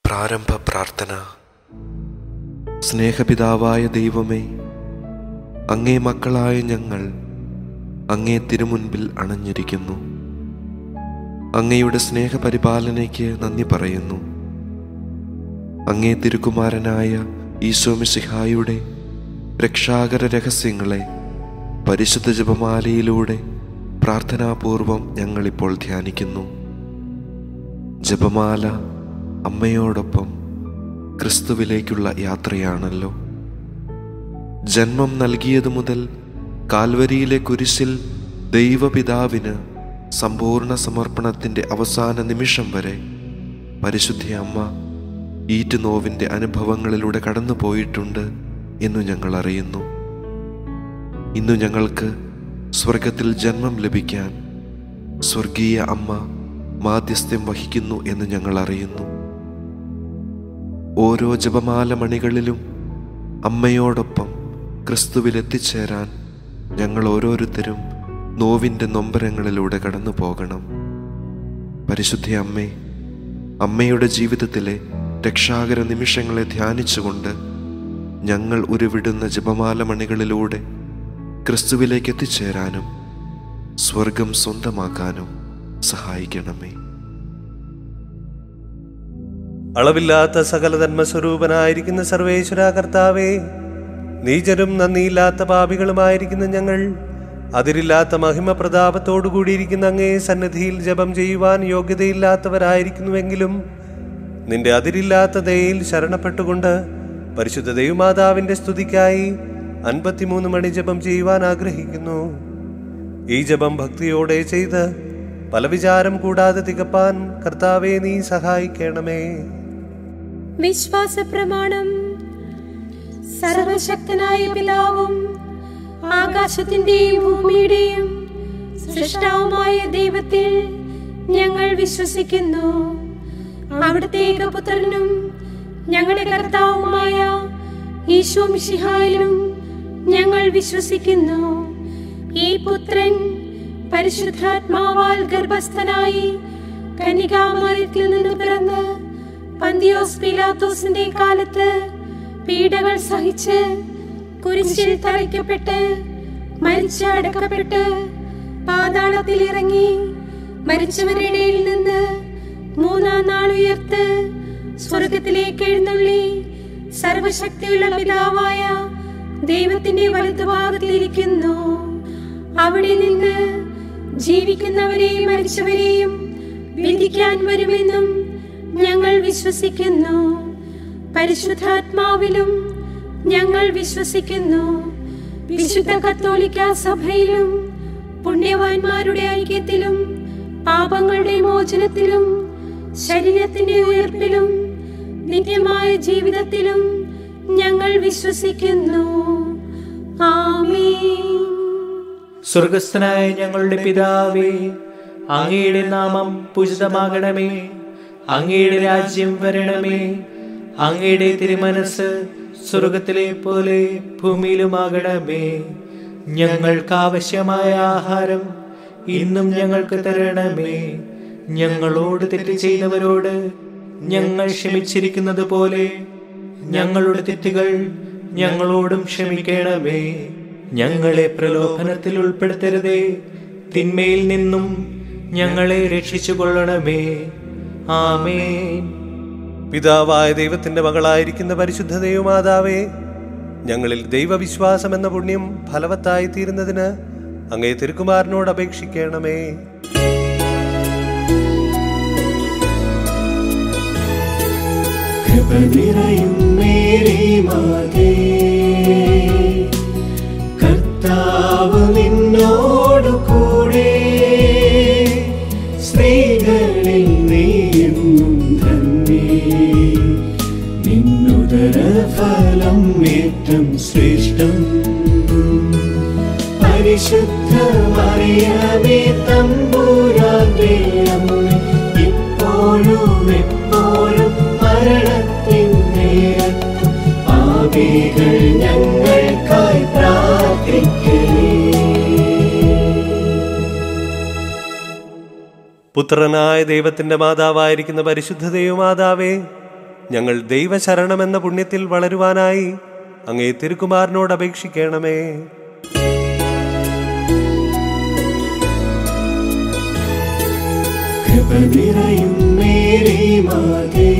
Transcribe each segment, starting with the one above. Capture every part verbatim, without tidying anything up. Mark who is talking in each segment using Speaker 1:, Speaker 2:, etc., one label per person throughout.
Speaker 1: പ്രാരംഭ പ്രാർത്ഥന. സ്നേഹപിതാവായ ദൈവമേ, അങ്ങേ മക്കളായ ഞങ്ങൾ അങ്ങേ തിരുമുൻപിൽ അണഞ്ഞിരിക്കുന്നു. അങ്ങയുടെ സ്നേഹപരിപാലനയ്ക്ക് നന്ദി പറയുന്നു. അങ്ങേ തിരുക്കുമാരനായ ഈശോ മിശിഹായുടെ രക്ഷാകര രഹസ്യങ്ങളെ പരിശുദ്ധ ജപമാലയിലൂടെ പ്രാർത്ഥനാപൂർവം ഞങ്ങളിപ്പോൾ ധ്യാനിക്കുന്നു. ജപമാല അമ്മയോടൊപ്പം ക്രിസ്തുവിലേക്കുള്ള യാത്രയാണല്ലോ. ജന്മം നൽകിയതു മുതൽ കാൽവരിയിലെ കുരിശിൽ ദൈവപിതാവിന് സമ്പൂർണ്ണ സമർപ്പണത്തിൻ്റെ അവസാന നിമിഷം വരെ പരിശുദ്ധ അമ്മ ഈറ്റുനോവിൻ്റെ അനുഭവങ്ങളിലൂടെ കടന്നു പോയിട്ടുണ്ട് എന്നു ഞങ്ങൾ അറിയുന്നു. ഇന്നു ഞങ്ങൾക്ക് സ്വർഗത്തിൽ ജന്മം ലഭിക്കാൻ സ്വർഗീയ അമ്മ മാധ്യസ്ഥ്യം വഹിക്കുന്നു എന്ന് ഞങ്ങൾ അറിയുന്നു. ഓരോ ജപമാല മണികളിലും അമ്മയോടൊപ്പം ക്രിസ്തുവിൽ എത്തിച്ചേരാൻ ഞങ്ങൾ ഓരോരുത്തരും നോവിൻ്റെ നൊമ്പരങ്ങളിലൂടെ കടന്നു പോകണം. പരിശുദ്ധ അമ്മേ, അമ്മയുടെ ജീവിതത്തിലെ രക്ഷാകര നിമിഷങ്ങളെ ധ്യാനിച്ചുകൊണ്ട് ഞങ്ങൾ ഉരുവിടുന്ന ജപമാല മണികളിലൂടെ ക്രിസ്തുവിലേക്ക് എത്തിച്ചേരാനും സ്വർഗം സ്വന്തമാക്കാനും സഹായിക്കണമേ.
Speaker 2: അളവില്ലാത്ത സകല ധർമ്മസ്വരൂപനായിരിക്കുന്ന സർവേശ്വര കർത്താവേ, നീചരും നന്ദിയില്ലാത്ത പാപികളുമായിരിക്കുന്ന ഞങ്ങൾ അതിരില്ലാത്ത മഹിമ പ്രതാപത്തോടുകൂടിയിരിക്കുന്ന അങ്ങേ സന്നിധിയിൽ ജപം ചെയ്യുവാൻ യോഗ്യതയില്ലാത്തവരായിരിക്കുന്നുവെങ്കിലും നിന്റെ അതിരില്ലാത്ത ദയയിൽ ശരണപ്പെട്ടുകൊണ്ട് പരിശുദ്ധ ദൈവമാതാവിന്റെ സ്തുതിക്കായി അൻപത്തിമൂന്ന് മണി ജപം ചെയ്യുവാൻ ആഗ്രഹിക്കുന്നു. ഈ ജപം ഭക്തിയോടെ ചെയ്ത് പല വിചാരം കൂടാതെ തികപ്പാൻ കർത്താവേ നീ സഹായിക്കണമേ.
Speaker 3: വിശ്വാസ പ്രമാണം. സർവശക്തനായ പിതാവും ആകാശത്തിന്റെയും ഭൂമിയുടെയും സൃഷ്ടാവുമായ ദൈവത്തിൽ ഞങ്ങൾ വിശ്വസിക്കുന്നു. അവിടുത്തെ ഏകപുത്രനും ഞങ്ങളുടെ കർത്താവുമായ ഈശോ മിശിഹായിലും ഞങ്ങൾ വിശ്വസിക്കുന്നു. ഈ പുത്രൻ പരിശുദ്ധാത്മാവാൽ ഗർഭസ്ഥനായി കന്യകാമറിയത്തിൽ നിന്ന് പിറന്ന് പന്തിയോസ് പീലാത്തോസിന്റെ കാലത്ത് പീഡകൾ സഹിച്ച് കുരിശിൽ തറയ്ക്കപ്പെട്ട് മരിച്ച് അടക്കപ്പെട്ട് പാതാളത്തിൽ ഇറങ്ങി മരിച്ചവരുടെ ഇടയിൽ നിന്ന് മൂന്നാം നാൾ ഉയർത്ത് സ്വർഗത്തിലേക്ക് എഴുന്നള്ളി സർവശക്തിയുള്ള പിതാവായ ദൈവത്തിന്റെ വലതുഭാഗത്തിലിരിക്കുന്നു. അവിടെ നിന്ന് ജീവിക്കുന്നവരെയും മരിച്ചവരെയും വിധിക്കാൻ വരുമെന്നും ഞങ്ങൾ വിശ്വസിക്കുന്നു. പരിശുദ്ധാത്മാവിലും ഞങ്ങൾ വിശ്വസിക്കുന്നു. വിശുദ്ധ കത്തോലിക്ക സഭയിലും പുണ്യവാന്മാരുടെ ഐക്യത്തിലും പാപങ്ങളുടെ മോചനത്തിലും ശരീരത്തിന്റെ ഉയർപ്പിലും നിത്യമായ ജീവിതത്തിലും ഞങ്ങൾ വിശ്വസിക്കുന്നു. ആമേൻ.
Speaker 4: സ്വർഗസ്ഥനായ ഞങ്ങളുടെ പിതാവേ, അങ്ങയുടെ നാമം പൂജിതമാകണമേ. അങ്ങയുടെ രാജ്യം വരണമേ. അങ്ങയുടെ തിരുമനസ് സ്വർഗത്തിലെ പോലെ ഭൂമിയിലുമാകണമേ. ഞങ്ങൾക്ക് ആവശ്യമായ ആഹാരം ഇന്നും ഞങ്ങൾക്ക് തരണമേ. ഞങ്ങളോട് തെറ്റ് ചെയ്തവരോട് ഞങ്ങൾ ക്ഷമിച്ചിരിക്കുന്നത് പോലെ ഞങ്ങളുടെ തെറ്റുകൾ ഞങ്ങളോടും ക്ഷമിക്കണമേ. ഞങ്ങളെ പ്രലോഭനത്തിൽ ഉൾപ്പെടുത്തരുതേ, തിന്മയിൽ നിന്നും ഞങ്ങളെ രക്ഷിച്ചു കൊള്ളണമേ. ആമേൻ.
Speaker 2: പിതാവായ ദൈവത്തിന്റെ മകളായിരിക്കുന്ന പരിശുദ്ധ ദൈവമാതാവേ, ഞങ്ങളിൽ ദൈവവിശ്വാസം എന്ന പുണ്യം ഫലവത്തായി തീരുന്നതിന് അങ്ങേ തിരുക്കുമാരനോട് അപേക്ഷിക്കണമേ.
Speaker 5: കർത്താവ് നിന്നോടു കൂടെ, സ്ത്രീകളിൽ നീയെന്നും ധന്യേ. നിന്നുദര ഫലം ഏറ്റം ശ്രേഷ്ഠം. പരിശുദ്ധ മറിയമേ തമ്പുരാന്റെ അമ്മേ, ഇപ്പോഴും എപ്പോഴും മരണത്തിൻ നേരത്തും പാപികൾ ഞങ്ങൾക്കായി പ്രാർത്ഥിക്കണേ.
Speaker 2: പുത്രനായ ദൈവത്തിന്റെ മാതാവായിരിക്കുന്ന പരിശുദ്ധ ദൈവമാതാവേ, ഞങ്ങൾ ദൈവശരണമെന്ന പുണ്യത്തിൽ വളരുവാനായി അങ്ങേ തിരുക്കുമാരനോട് അപേക്ഷിക്കണമേ.
Speaker 5: കൃപ നിറയും മേരി മാതേ,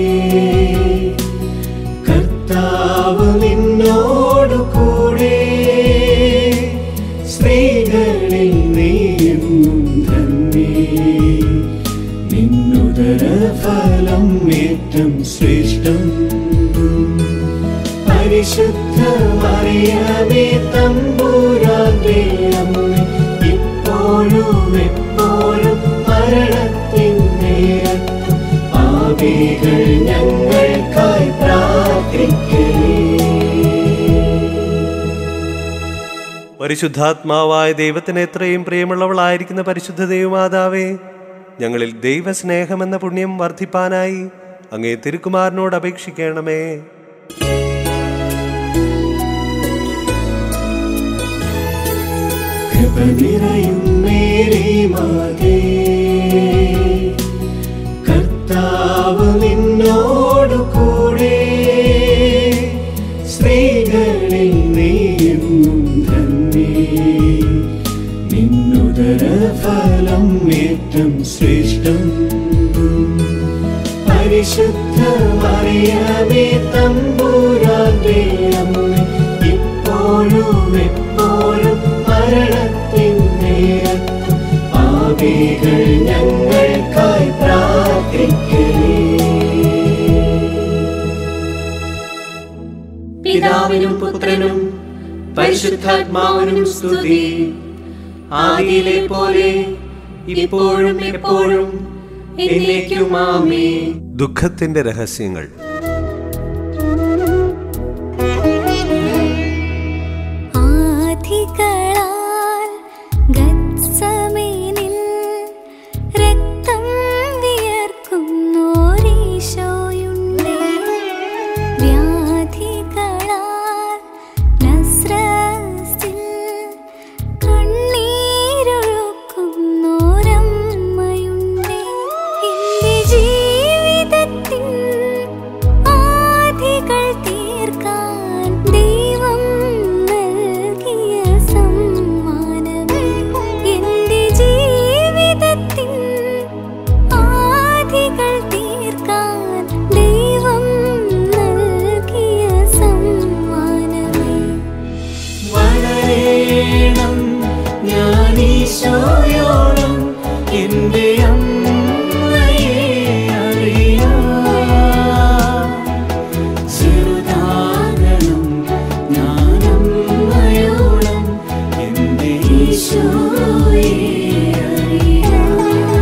Speaker 5: കർത്താവ് നിന്നോടു കൂടെ, സ്ത്രീകളിൽ നീയും ധന്യേ, നിന്നുദര ഫലം ഏറ്റം ശ്രേഷ്ഠം. പരിശുദ്ധ മറിയമേ തമ്പുരാന്റെ അമ്മേ, ഇപ്പോഴും എപ്പോഴും മരണത്തിൻ നേരത്തും പാപികൾ ഞങ്ങൾക്കായി പ്രാർത്ഥിക്കണേ.
Speaker 2: പരിശുദ്ധാത്മാവായ ദൈവത്തിന് എത്രയും പ്രിയമുള്ളവളായിരിക്കുന്ന പരിശുദ്ധ ദൈവമാതാവേ, ഞങ്ങളിൽ ദൈവസ്നേഹമെന്ന പുണ്യം വർദ്ധിപ്പാനായി അങ്ങേ തിരുക്കുമാരനോട് അപേക്ഷിക്കണമേ.
Speaker 5: കൃപ നിറയും മേരി മാതേ, കർത്താവ് നിന്നോടു കൂടെ, സ്ത്രീകളിൽ നീയും ധന്യേ, നിന്നുദര ഫലം ഏറ്റം ശ്രേഷ്ഠം. പരിശുദ്ധ മറിയമേ തമ്പുരാന്റെ അമ്മേ, ഇപ്പോഴും എപ്പോഴും മരണത്തിൻ നേരത്തും പാപികൾ ഞങ്ങൾക്കായി പ്രാർത്ഥിക്കണേ.
Speaker 4: പിതാവിനും പുത്രനും പരിശുദ്ധാത്മാവിനും സ്തുതി. ആദിയിലെ പോലെ ഇപ്പോഴും എപ്പോഴും എന്നേക്കും ആമേൻ.
Speaker 2: ദുഃഖത്തിന്റെ രഹസ്യങ്ങൾ.
Speaker 6: ആധികളാൽ ഗത്സമേനിൽ രക്തം വിയർക്കുന്നോരീശോയുണ്ടേ, വ്യാധികളാൽ നസ്രസിൽ കണ്ണീരൊഴുക്കുന്നോരമ്മയുണ്ടേ, എന്റെ ജീവിതത്തിൻ ആധികൾ തീർക്കാൻ ദൈവം നൽകിയ സമ്മാനമേ, എന്റെ ജീവിതത്തിൻ ആധികൾ തീർക്കാൻ ദൈവം നൽകിയ സമ്മാനമേ.
Speaker 5: വളരേണം ഞാനീശോയോളം എന്റെ അമ്മയെ അറിയാം, ചെറുതാകണം ഞാനമ്മയോളം എന്റെ ഈശോയെ അറിയാം.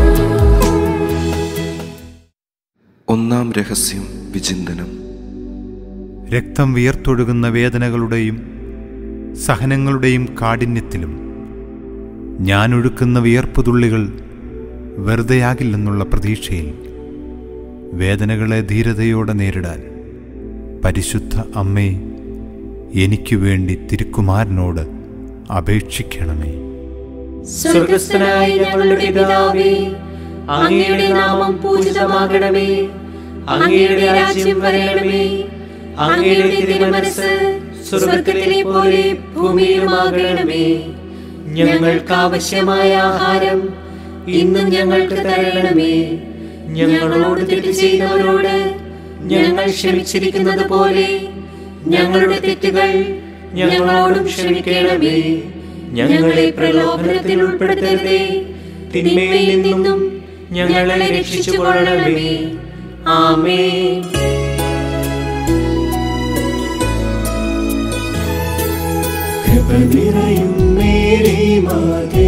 Speaker 1: ഒന്നാം രഹസ്യം വിചിന്തനം.
Speaker 7: രക്തം വിയർത്തൊഴുകുന്ന വേദനകളുടെയും സഹനങ്ങളുടെയും കാഠിന്യത്തിലും ഞാനൊഴുക്കുന്ന വിയർപ്പുതുള്ളികൾ വെറുതെയാകില്ലെന്നുള്ള പ്രതീക്ഷയിൽ വേദനകളെ ധീരതയോടെ നേരിടാൻ പരിശുദ്ധ അമ്മേ, എനിക്കു വേണ്ടി തിരുക്കുമാരനോട് അപേക്ഷിക്കണമേ.
Speaker 4: സ്വർഗസ്ഥനായ ഞങ്ങളുടെ പിതാവേ, അങ്ങയുടെ നാമം പൂജിതമാകണമേ. അങ്ങയുടെ രാജ്യം വരണമേ. അങ്ങയുടെ തിരുമനസ്സ് സ്വർഗത്തിലെ പോലെ ഭൂമിയിലുമാകണമേ. ഞങ്ങൾക്ക് ആവശ്യമായ ആഹാരം ഇന്നും ഞങ്ങൾക്ക് തരണമേ. ഞങ്ങളോട് തെറ്റ് ചെയ്തവരോട് ഞങ്ങൾ ക്ഷമിച്ചിരിക്കുന്നത് പോലെ ഞങ്ങളുടെ തെറ്റുകൾ ഞങ്ങളോടും ക്ഷമിക്കണമേ. ഞങ്ങളെ പ്രലോഭനത്തിൽ ഉൾപ്പെടുത്തരുതേ, തിന്മയിൽ നിന്നും ഞങ്ങളെ രക്ഷിച്ചുകൊള്ളണമേ. ആമേൻ.
Speaker 5: കൃപ നിറയും മേരി മാതേ,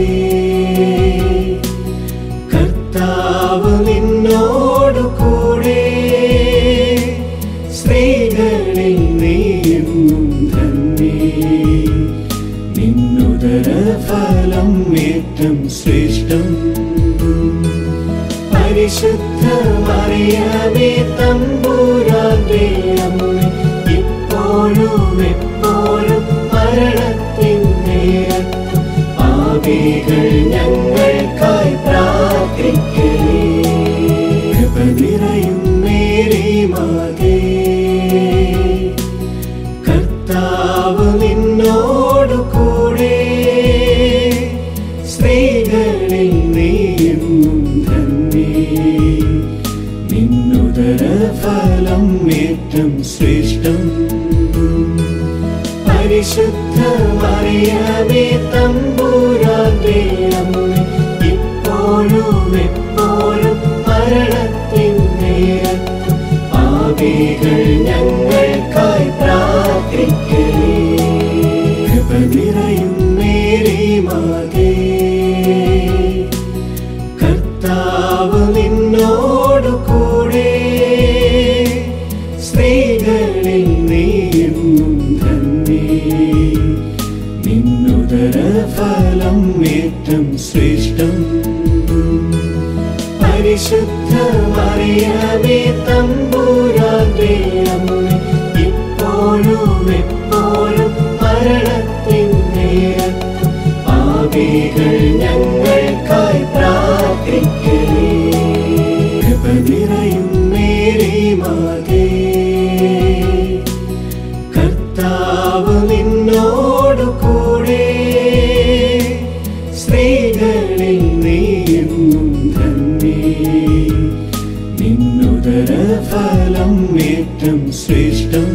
Speaker 5: കർത്താവ് നിന്നോടു കൂടെ, സ്ത്രീകളിൽ നീയും ധന്യേ, നിന്നുദര ഫലം ഏറ്റം ശ്രേഷ്ഠം. പരിശുദ്ധ മറിയമേ തമ്പുരാന്റെ അമ്മേ, ഇപ്പോഴും എപ്പോഴും മരണത്തിൻ നേരത്തും പാപികൾ ഞങ്ങൾക്കായി പ്രാർത്ഥിക്കണേ. കൃപ നിറയും മേരി മാതേ, ഫലം ഏറ്റം ശ്രേഷ്ഠം. പരിശുദ്ധ മറിയമേ തമ്പുരാന്റെ അമ്മേ, ഇപ്പോഴും എപ്പോഴും മരണത്തിൻ നേരത്തും പാപികൾ ഞങ്ങൾക്കായി പ്രാർത്ഥിക്കണേ. കൃപ നിറയും മേരി മാതേ, കർത്താവ് നിന്നോടു കൂടെ, സ്ത്രീകളിൽ നീയും ധന്യേ. നിന്നുദര ഫലം ഏറ്റം ശ്രേഷ്ഠം. പരിശുദ്ധ മറിയമേ തമ്പുരാന്റെ അമ്മേ, ഇപ്പോഴും എപ്പോഴും മരണത്തിൻ നേരത്തും പാപികൾ ഞങ്ങൾക്കായി പ്രാർത്ഥിക്കണേ. കൃപ നിറയും മേരി മാതേ, കർത്താവ് നിന്നോടു കൂടെ, സ്ത്രീകളിൽ നീയും ധന്യേ. നിന്നുദര ഫലം ഏറ്റം ശ്രേഷ്ഠം.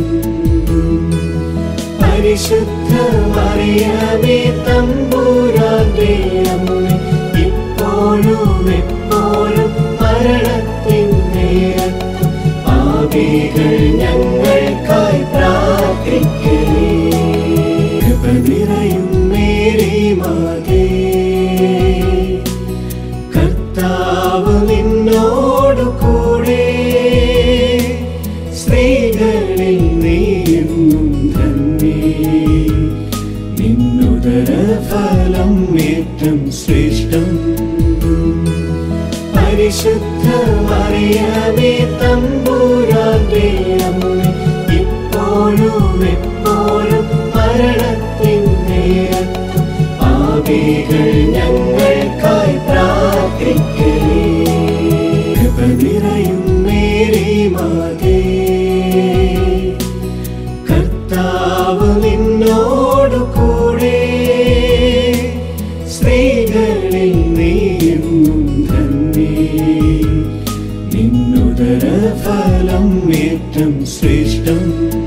Speaker 5: പരിശുദ്ധ മറിയമേ തമ്പുരാന്റെ അമ്മേ, ഇപ്പോഴും എപ്പോഴും മരണത്തിൻ നേരത്തും പാപികൾ ഞങ്ങൾക്കായി പ്രാർത്ഥിക്കണേ. കൃപ നിറയും മേരി മാതേ, കർത്താവ് നിന്നോടു കൂടെ, സ്ത്രീകളിൽ നീയും ധന്യേ. നിന്നുദര ഫലം ഏറ്റം ശ്രേഷ്ഠം. പരിശുദ്ധ മറിയമേ തമ്പുരാന്റെ അമ്മേ, ഇപ്പോഴും എപ്പോഴും മരണത്തിൻ നേരത്തും പാപികൾ ഞങ്ങൾക്കായി പ്രാർത്ഥിക്കണേ. കൃപ നിറയും മേരി മാതേ, കർത്താവ് നിന്നോടു കൂടെ, സ്ത്രീകളിൽ നീയും ധന്യേ. നിന്നുദര ഫലം ഏറ്റം ശ്രേഷ്ഠം.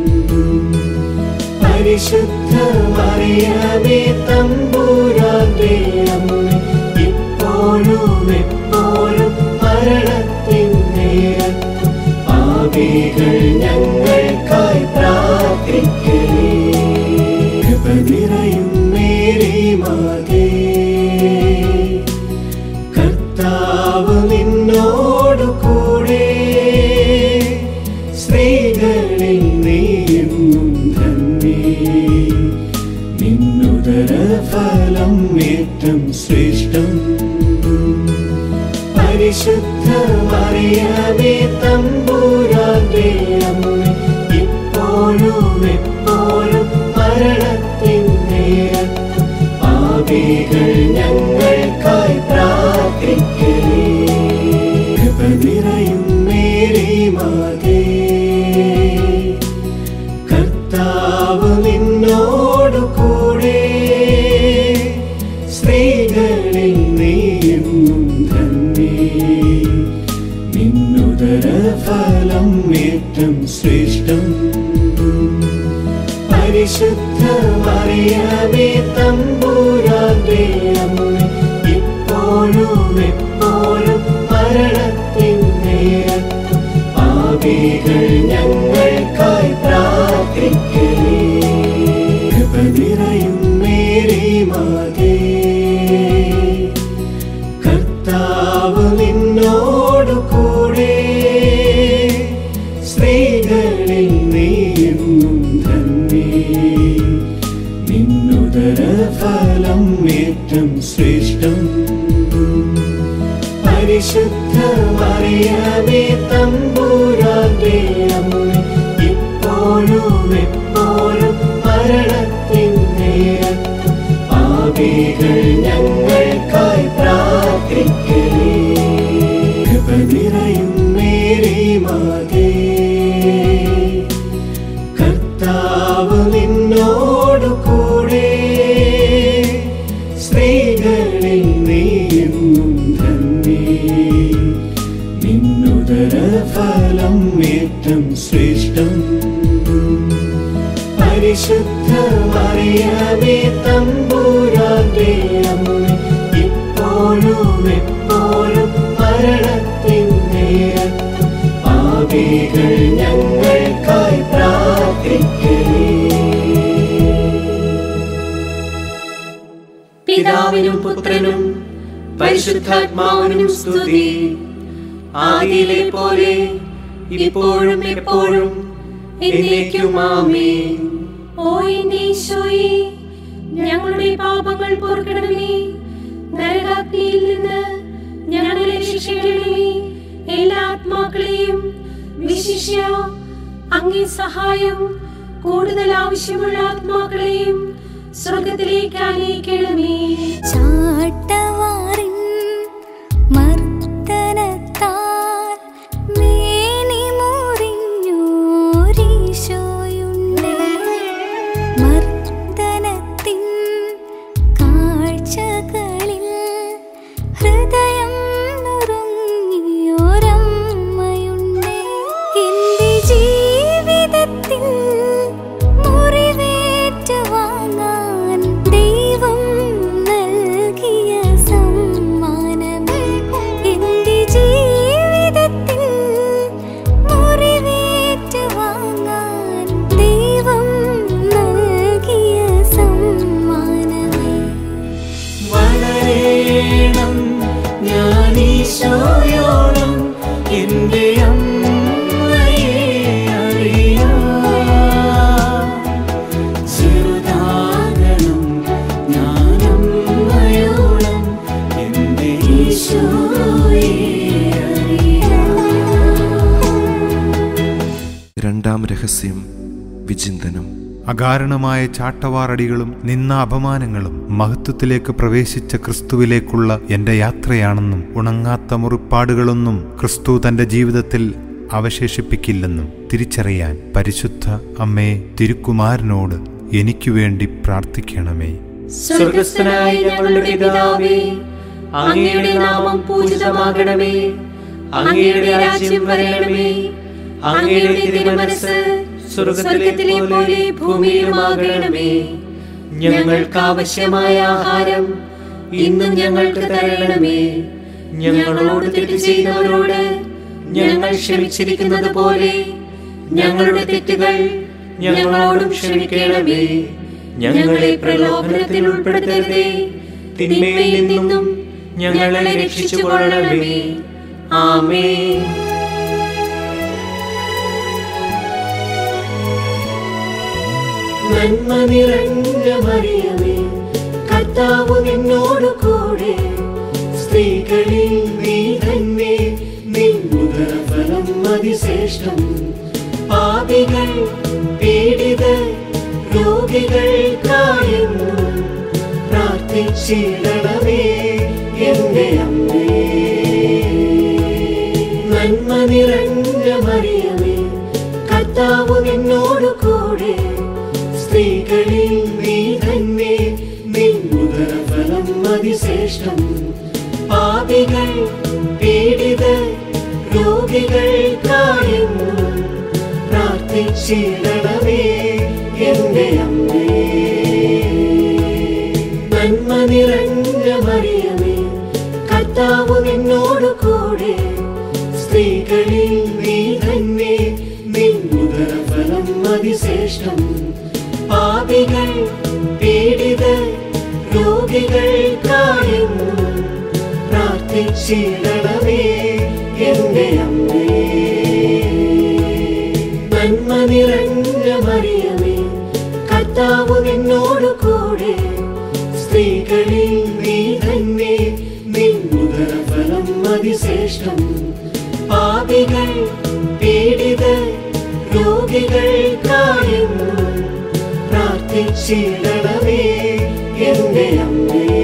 Speaker 5: പരിശുദ്ധ മറിയമേ തമ്പുരാന്റെ അമ്മേ, ഇപ്പോഴും എപ്പോഴും മരണത്തിൻ നേരത്തും പാപികൾ ഞങ്ങൾക്കായി പ്രാർത്ഥിക്കണേ. കൃപ നിറയും മേരി മാതേ, കർത്താവ് നിന്നോടു കൂടെ, സ്ത്രീകളിൽ നീയും ധന്യേ. നിന്നുദര ഫലം ഏറ്റം ശ്രേഷ്ഠം. പരിശുദ്ധ മറിയമേ തമ്പുരാന്റെ അമ്മേ, ഇപ്പോഴും എപ്പോഴും മരണത്തിൻ നേരത്തും പാപികൾ ഞങ്ങൾക്കായി പ്രാർത്ഥിക്കണേ. കൃപ നിറയും മേരി മാതേ, കർത്താവ് നിന്നോടു കൂടെ, സ്ത്രീകളിൽ നീയും ധന്യേ. നിന്നുദര ഫലം ഏറ്റം ശ്രേഷ്ഠം. പരിശുദ്ധ മറിയമേ തമ്പുരാന്റെ അമ്മേ, ഇപ്പോഴും എപ്പോഴും മരണത്തിൻ നേരത്തും പാപികൾ ഞങ്ങൾക്കായി പ്രാർത്ഥിക്കണേ. കൃപ നിറയും മേരി മാതേ, കർത്താവ് നിന്നോടു കൂടെ, സ്ത്രീകളിൽ നീയും ധന്യേ. നിന്നുദര ഫലം ഏറ്റം ശ്രേഷ്ഠം. പരിശുദ്ധ മറിയമേ തമ്പുരാന്റെ അമ്മേ, ഇപ്പോഴും എപ്പോഴും മരണത്തിൻ നേരത്തും പാപികൾ ഞങ്ങൾക്കായി പ്രാർത്ഥിക്കണേ. കൃപ നിറയും മേരി മാതേ, കർത്താവ് നിന്നോടു കൂടെ, സ്ത്രീകളിൽ നീയും ധന്യേ. നിന്നുദര ഫലം ഏറ്റവും ശ്രേഷ്ഠം. പരിശുദ്ധ മറിയമേ തമ്പുരാന്റെ അമ്മേ, ഇപ്പോഴും എപ്പോഴും മരണത്തിൻ നേരത്തും പാപികൾ ഞങ്ങൾക്കായി പ്രാർത്ഥിക്കണേ.
Speaker 4: പിതാവിനും പുത്രനും പരിശുദ്ധാത്മാവിനും സ്തുതി. ആദിയിലെ പോലെ ഇപ്പോഴും എപ്പോഴും എന്നേക്കും ആമേൻ.
Speaker 3: ഓ എന്റെ ഈശോയേ, ഞങ്ങളുടെ പാപങ്ങൾ പൊറുക്കണമേ, നരകാഗ്നിയിൽ നിന്ന് ഞങ്ങളെ രക്ഷിക്കണമേ. എല്ലാ ആത്മാക്കളെയും വിശിഷ്യ അങ്ങേ സഹായം കൂടുതൽ ആവശ്യമുള്ള ആത്മാക്കളെയും സ്വർഗത്തിലേക്ക് ആനയിക്കണമേ.
Speaker 6: ചാട്ടവാറിൻ മർദ്ദനത്താൽ മേനി മുറിഞ്ഞോരീശോയുണ്ട്. മർദ്ദനത്തിൻ കാഴ്ചകളിൽ ഹൃദയം നുറുങ്ങിയോരമ്മയുണ്ട്. എന്റെ ജീവിതത്തിൽ മുറിവേറ്റ് വാങ്ങാൻ ദൈവം നൽകിയ സമ്മാനമേ. എന്റെ ജീവിതത്തിൽ മുറിവേറ്റ് വാങ്ങാൻ ദൈവം നൽകിയ സമ്മാനമേ.
Speaker 5: വളരേണം ഞാൻ ഈശോയോളം എന്റെ അമ്മയെ അറിയാം. ചെറുതാകണം ഞാൻ അമ്മയോളം എന്റെ ഈശോയെ അറിയാം.
Speaker 1: രണ്ടാം രഹസ്യം വിചിന്തനം.
Speaker 7: അകാരണമായ ചാട്ടവാറടികളും നിന്ന അപമാനങ്ങളും മഹത്വത്തിലേക്ക് പ്രവേശിച്ച ക്രിസ്തുവിലേക്കുള്ള എന്റെ യാത്രയാണെന്നും ഉണങ്ങാത്ത മുറിപ്പാടുകളൊന്നും ക്രിസ്തു തന്റെ ജീവിതത്തിൽ അവശേഷിപ്പിക്കില്ലെന്നും തിരിച്ചറിയാൻ പരിശുദ്ധ അമ്മേ തിരുക്കുമാരനോട് എനിക്കു വേണ്ടി പ്രാർത്ഥിക്കണമേ.
Speaker 4: സ്വർഗസ്ഥനായ ഞങ്ങളുടെ പിതാവേ, അങ്ങയുടെ നാമം പൂജിതമാകണമേ. അങ്ങയുടെ രാജ്യം വരണമേ. അങ്ങയുടെ തിരുമനസ്സ് സ്വർഗത്തിലെ പോലെ ഭൂമിയിലുമാകണമേ. ഞങ്ങൾക്ക് ആവശ്യമായ ആഹാരം ഇന്നും ഞങ്ങൾക്ക് തരണമേ. ഞങ്ങളോട് തെറ്റ് ചെയ്തവരോട് ഞങ്ങൾ ക്ഷമിച്ചിരിക്കുന്നത് പോലെ ഞങ്ങളുടെ തെറ്റുകൾ ഞങ്ങളോടും ക്ഷമിക്കണമേ. ഞങ്ങളെ പ്രലോഭനത്തിൽ ഉൾപ്പെടുത്തരുതേ, തിന്മയിൽ നിന്നും ഞങ്ങളെ രക്ഷിച്ചുകൊള്ളണമേ. ആമേൻ.
Speaker 5: നന്മ നിറഞ്ഞ മറിയമേ, കർത്താവ് നിന്നോട് കൂടെ, സ്ത്രീകളിൽ നീ തന്നെ നിൻ ഉദരഫലം അതിശ്രേഷ്ഠം. പാപികൾ പീഡിതർ രോഗികൾക്കായെന്നും പ്രാർത്ഥിച്ചിടണമേ എന്റെ അമ്മേ. നന്മ നിറഞ്ഞ മറിയമേ, കർത്താവ് നിന്നോട് കൂടെ, സ്ത്രീകളിൽ നീ തന്നെ നിൻ ഉദരഫലം അതിശ്രേഷ്ഠം. പാപികൾ പീഡിതർ രോഗികൾക്കായെന്നും പ്രാർത്ഥിച്ചിടണമേ എന്റെ അമ്മേ. നന്മ നിറഞ്ഞ മറിയമേ, കർത്താവ് നിന്നോട് കൂടെ, സ്ത്രീകളിൽ നീ തന്നെ നിൻ ഉദരഫലം അതിശ്രേഷ്ഠം. പാപികൾ പീഡിതർ രോഗികൾക്കായെന്നും പ്രാർത്ഥിച്ചിടണമേ എന്റെ അമ്മേ. നന്മ നിറഞ്ഞ മറിയമേ, കർത്താവ് നിന്നോട് കൂടെ, സ്ത്രീകളിൽ നീ തന്നെ നിൻ ഉദരഫലം അതിശ്രേഷ്ഠം. പാപികൾ പീഡിതർ രോഗികൾക്കായെന്നും പ്രാർത്ഥിച്ചിടണമേ എന്റെ അമ്മേ.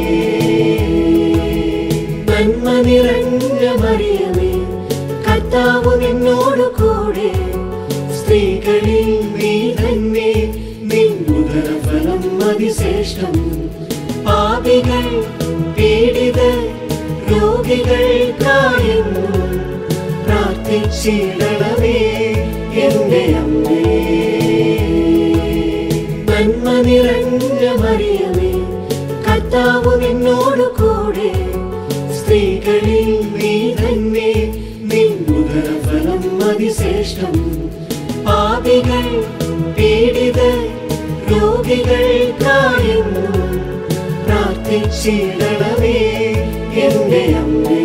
Speaker 5: നന്മ നിറഞ്ഞ മറിയമേ, കർത്താവ് നിന്നോട് കൂടെ, സ്ത്രീകളിൽ നീ തന്നെ നിൻ ഉദരഫലം അതിശ്രേഷ്ഠം. പാപികൾ പീഡിതർ രോഗികൾക്കായെന്നും പ്രാർത്ഥിച്ചിടണമേ ചീടണമേ എന്റെ അമ്മേ. നന്മ നിറഞ്ഞ മറിയമേ, കർത്താവ് നിന്നോട് കൂടെ, സ്ത്രീകളിൽ നീ തന്നെ, നിൻ ഉദരഫലം അതിശ്രേഷ്ഠം. പാപികൾ പീഡിതർ രോഗികൾക്കായെന്നും പ്രാർത്ഥിച്ചിടണമേ എന്റെ അമ്മേ.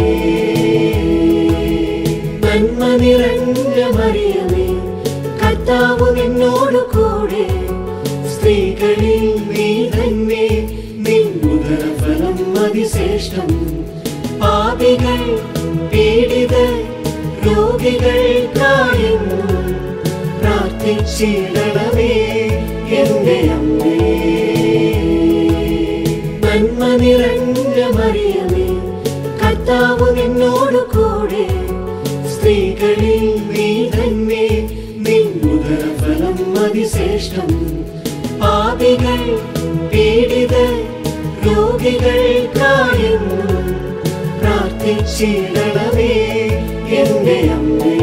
Speaker 5: നന്മ നിറഞ്ഞ മറിയമേ, കർത്താവ് നിന്നോട് കൂടെ, സ്ത്രീകളിൽ നീ തന്നെ, നിൻ ഉദരഫലം അതിശ്രേഷ്ഠം. പാപികൾ പീഡിതർ രോഗികൾക്കായെന്നും പ്രാർത്ഥിച്ചിടണമേ എന്റെ അമ്മേ. നന്മ നിറഞ്ഞ മറിയമേ, കർത്താവ് നിന്നോട് കൂടെ, സ്ത്രീകളിൽ നീ തന്നെ, നിൻ ഉദരഫലം അതിശ്രേഷ്ഠം. പാപികൾ പീഡിതർ രോഗികൾക്കായെന്നും പ്രാർത്ഥിച്ചിടണമേ എന്റെ അമ്മേ.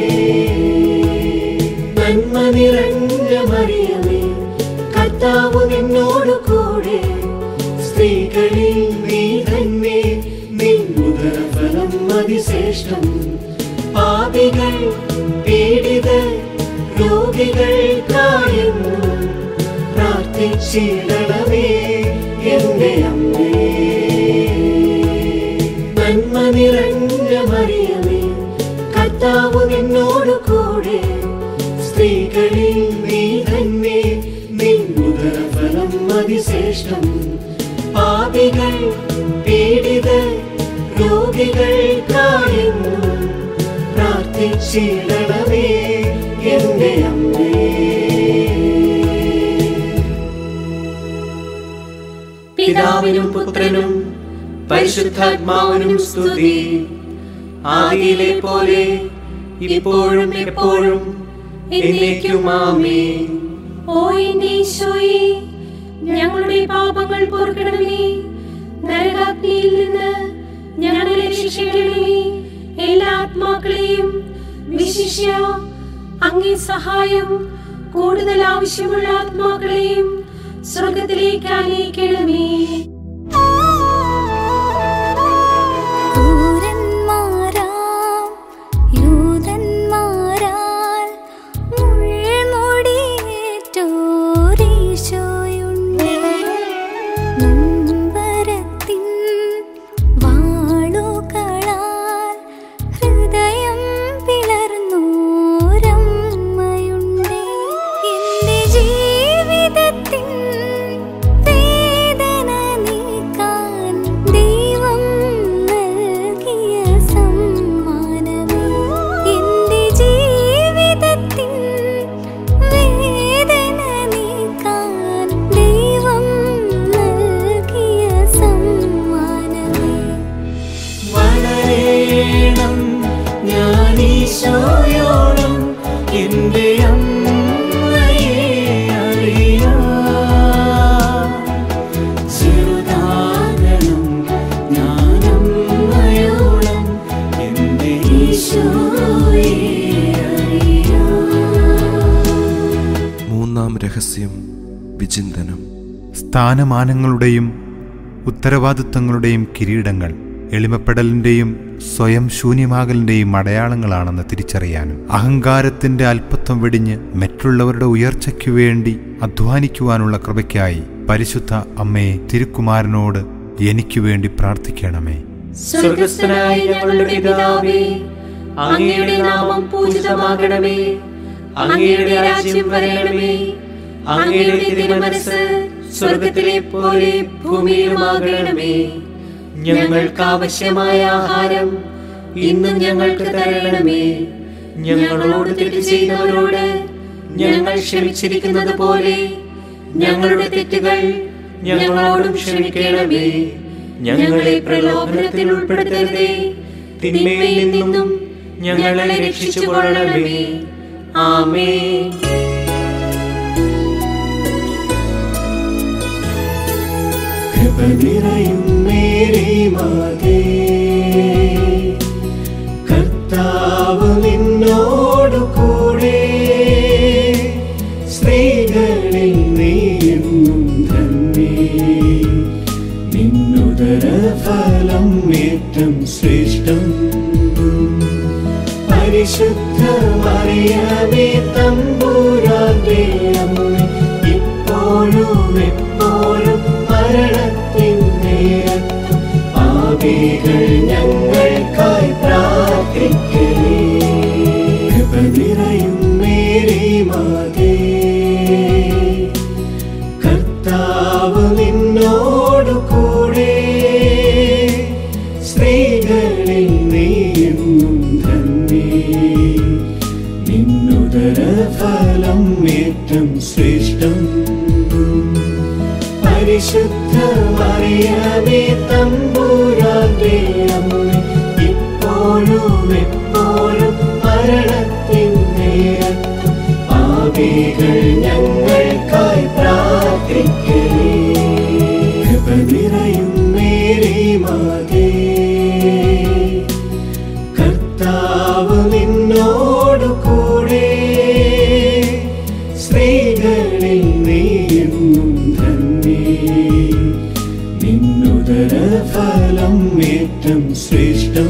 Speaker 5: നന്മ നിറഞ്ഞ മറിയമേ, കർത്താവ് നിന്നോട് കൂടെ, സ്ത്രീകളിൽ നീ തന്നെ, നിൻ ഉദരഫലം അതിശ്രേഷ്ഠം. പാപികൾ പീഡിതർ രോഗികൾക്കായെന്നും പ്രാർത്ഥിച്ചിടണമേ എന്റെ അമ്മേ. നന്മ നിറഞ്ഞ മറിയമേ, കർത്താവ് നിന്നോട് കൂടെ, സ്ത്രീകളിൽ നീ തന്നെ, നിൻ ഉദരഫലം അതിശ്രേഷ്ഠം. പാപികൾ പീഡിതർ രോഗികൾക്കായെന്നും പ്രാർത്ഥിച്ചിടണമേ എന്റെ അമ്മേ.
Speaker 4: പിതാവിനും പുത്രനും പരിശുദ്ധാത്മാവിനും സ്തുതി. ആദിയിലെ പോലെ ഇപ്പോഴും എപ്പോഴും എന്നേക്കും ആമേൻ.
Speaker 3: ഓ എന്റെ ഈശോയേ, ഞങ്ങളുടെ പാപങ്ങൾ പൊറുക്കണമേ. നരകാഗ്നിയിൽ നിന്ന് ഞങ്ങളെ രക്ഷിക്കണമേ. എല്ലാ ആത്മാക്കളെയും വിശിഷ്യ അങ്ങേ സഹായം കൂടുതൽ ആവശ്യമുള്ള ആത്മാക്കളെയും സ്വർഗത്തിലേക്ക് ആനയിക്കണമേ.
Speaker 1: മൂന്നാം രഹസ്യം വിചിന്തനം.
Speaker 7: സ്ഥാനമാനങ്ങളുടെയും ഉത്തരവാദിത്വങ്ങളുടെയും കിരീടങ്ങൾ എളിമപ്പെടലിന്റെയും സ്വയം ശൂന്യമാകലിന്റെയും അടയാളങ്ങളാണെന്ന് തിരിച്ചറിയാനും അഹങ്കാരത്തിന്റെ അല്പത്വം വെടിഞ്ഞ് മറ്റുള്ളവരുടെ ഉയർച്ചയ്ക്കു വേണ്ടി അധ്വാനിക്കുവാനുള്ള കൃപയ്ക്കായി പരിശുദ്ധ അമ്മയെ തിരുക്കുമാരനോട് എനിക്ക് വേണ്ടി പ്രാർത്ഥിക്കണമേ.
Speaker 4: സ്വർഗ്ഗസ്ഥനായ ഞങ്ങളുടെ പിതാവേ, അങ്ങയുടെ നാമം പൂജിതമാകണമേ. അങ്ങയുടെ രാജ്യം വരണമേ. അങ്ങയുടെ തിരുമനസ്സ് സ്വർഗ്ഗത്തിലെ പോലെ ഭൂമിയിലുമാകണമേ. ഞങ്ങൾക്ക് ആവശ്യമായ ആഹാരം ഇന്നും ഞങ്ങൾക്ക് തരണമേ. ഞങ്ങളോട് തെറ്റ് ചെയ്യുന്നവരോട് ഞങ്ങൾ ക്ഷമിച്ചിരിക്കുന്നത് പോലെ ഞങ്ങളുടെ തെറ്റുകൾ ഞങ്ങളോടും ക്ഷമിക്കണമേ. ഞങ്ങളെ പ്രലോഭനത്തിൽ ഉൾപ്പെടുത്തരുതേ, തിന്മയിൽ നിന്നും ഞങ്ങളെ രക്ഷിച്ചുകൊള്ളണമേ. ആമേൻ.
Speaker 5: കൃപ നിറയും മേരി മാതേ, കർത്താവ് നിന്നോട് നിന്നുദരഫലം ഏറ്റം ശ്രേഷ്ഠം. പരിശുദ്ധ മറിയമേ തമ്പുരാന്റെ അമ്മേ, ഇപ്പോഴും എപ്പോഴും മരണത്തിൻ നേരത്തും പാപികൾ ഞങ്ങൾക്കായി പ്രാർത്ഥിക്കണേ. കൃപ നിറയും മേരി മാതേ, കർത്താവ് നിന്നോടു കൂടെ, സ്ത്രീകളിൽ നീയെന്നും ധന്യേ. നിന്നുദരഫലം ഏറ്റം ശ്രേഷ്ഠം.